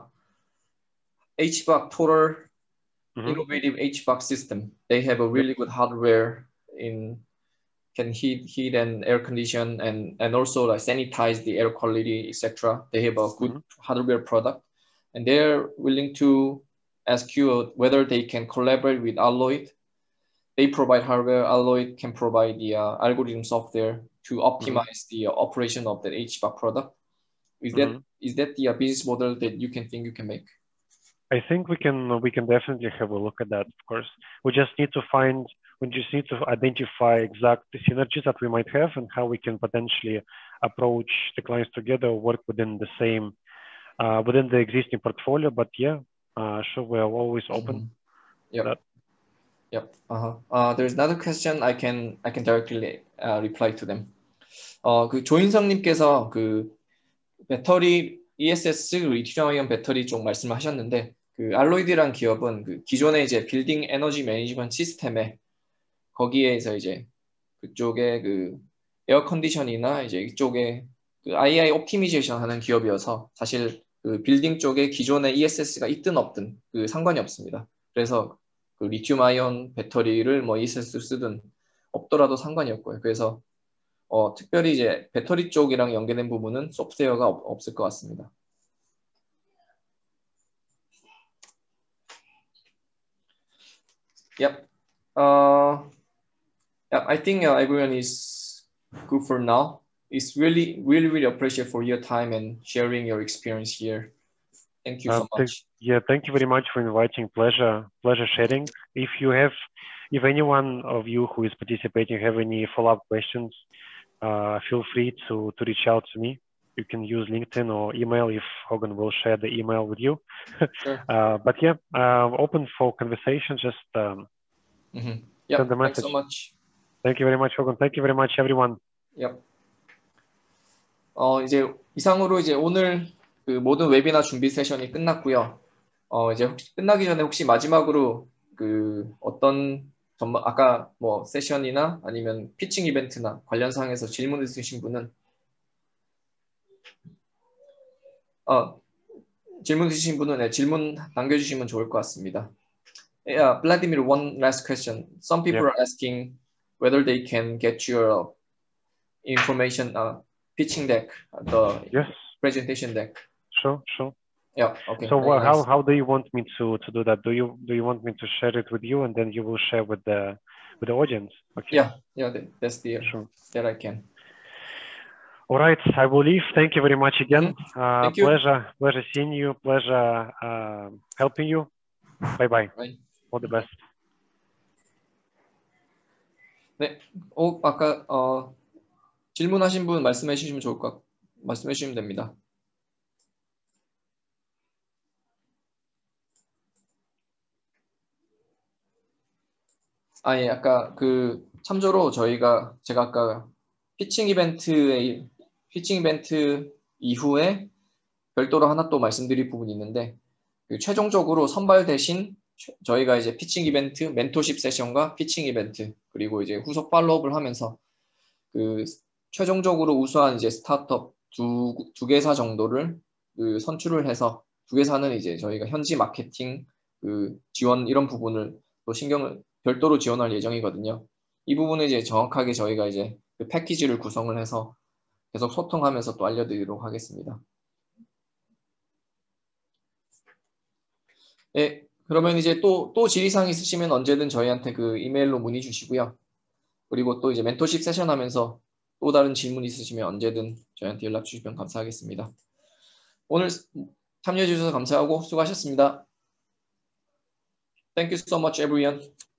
H V A C total Mm-hmm. innovative H V A C system. They have a really good hardware in can heat, heat and air condition, and, and also like sanitize the air quality, et cetera. They have a good mm-hmm. hardware product, and they're willing to ask you whether they can collaborate with Alloyd. They provide hardware. Alloyd can provide the uh, algorithm software to optimize mm-hmm. the uh, operation of the H V A C product. Is mm-hmm. that is that the uh, business model that you can think you can make? I think we can we can definitely have a look at that. Of course, we just need to find. We just need to identify exact synergies that we might have and how we can potentially approach the clients together, work within the same, uh, within the existing portfolio. But yeah, uh, sure, we're always open. Mm-hmm. Yep. Yep. Uh-huh. Uh, there's another question I can I can directly uh, reply to them. 어, 그 조인성님께서 그 배터리 이에스에스 리튬이온 배터리 쪽 말씀하셨는데, 그 알로이드란 기업은 그 기존의 이제 빌딩 에너지 매니지먼트 시스템에 거기에서 이제 그쪽에 그 에어 컨디션이나 이제 이쪽에 그 아이아이 옵티미제이션 하는 기업이어서 사실 그 빌딩 쪽에 기존의 이에스에스가 있든 없든 그 상관이 없습니다. 그래서 그 리튬 아이온 배터리를 뭐 이에스에스 쓰든 없더라도 상관이 없고요. 그래서 어, 특별히 이제 배터리 쪽이랑 연계된 부분은 소프트웨어가 없, 없을 것 같습니다. Yep. Uh, yeah, I think uh, everyone is good for now. It's really, really, really appreciate for your time and sharing your experience here. Thank you so uh, much. Yeah, thank you very much for inviting. Pleasure, pleasure sharing. If you have, if anyone of you who is participating have any follow-up questions, uh, feel free to to reach out to me. You can use LinkedIn or email if Hogan will share the email with you. Sure. uh, but yeah, uh, open for conversation. Just um, mm-hmm. Yep. send the message. Thanks so much. Thank you very much, Hogan. Thank you very much, everyone. Yep. 어 이제 이상으로 이제 오늘 그 모든 웨비나 준비 세션이 끝났고요. 어 이제 혹시 끝나기 전에 혹시 마지막으로 그 어떤 전망 아까 뭐 세션이나 아니면 피칭 이벤트나 관련 사항에서 질문 있으신 분은 어 질문 있으신 분은 네, 질문 남겨주시면 좋을 것 같습니다. Yeah, Vladimir, one last question. Some people yep. are asking whether they can get your information, uh, pitching deck, the yes. presentation deck. Sure, sure. Yeah. Okay. So nice. how how do you want me to to do that? Do you do you want me to share it with you and then you will share with the with the audience? Okay. Yeah. Yeah. That, that's the sure that I can. All right, I will leave. Thank you very much again. Uh, Thank you. pleasure, pleasure seeing you. Pleasure uh, helping you. Bye bye. Bye. All the best. 네, 어, 아까 어, 질문하신 분 말씀해 주시면 좋을 것 같, 말씀해 주시면 됩니다. 아, 예, 아까 그 참조로 저희가 제가 아까 피칭 이벤트의 피칭 이벤트 이후에 별도로 하나 또 말씀드릴 부분이 있는데 그 최종적으로 선발 대신 저희가 이제 피칭 이벤트, 멘토십 세션과 피칭 이벤트 그리고 이제 후속 팔로우업을 하면서 그 최종적으로 우수한 이제 스타트업 두, 두 개사 정도를 그 선출을 해서 두 개사는 이제 저희가 현지 마케팅 그 지원 이런 부분을 또 신경을 별도로 지원할 예정이거든요. 이 부분은 이제 정확하게 저희가 이제 그 패키지를 구성을 해서 계속 소통하면서 또 알려드리도록 하겠습니다. 네, 그러면 이제 또, 또 질의사항 있으시면 언제든 저희한테 그 이메일로 문의 주시고요. 그리고 또 이제 멘토십 세션 하면서 또 다른 질문 있으시면 언제든 저희한테 연락 주시면 감사하겠습니다. 오늘 참여해 주셔서 감사하고 수고하셨습니다. Thank you so much, everyone.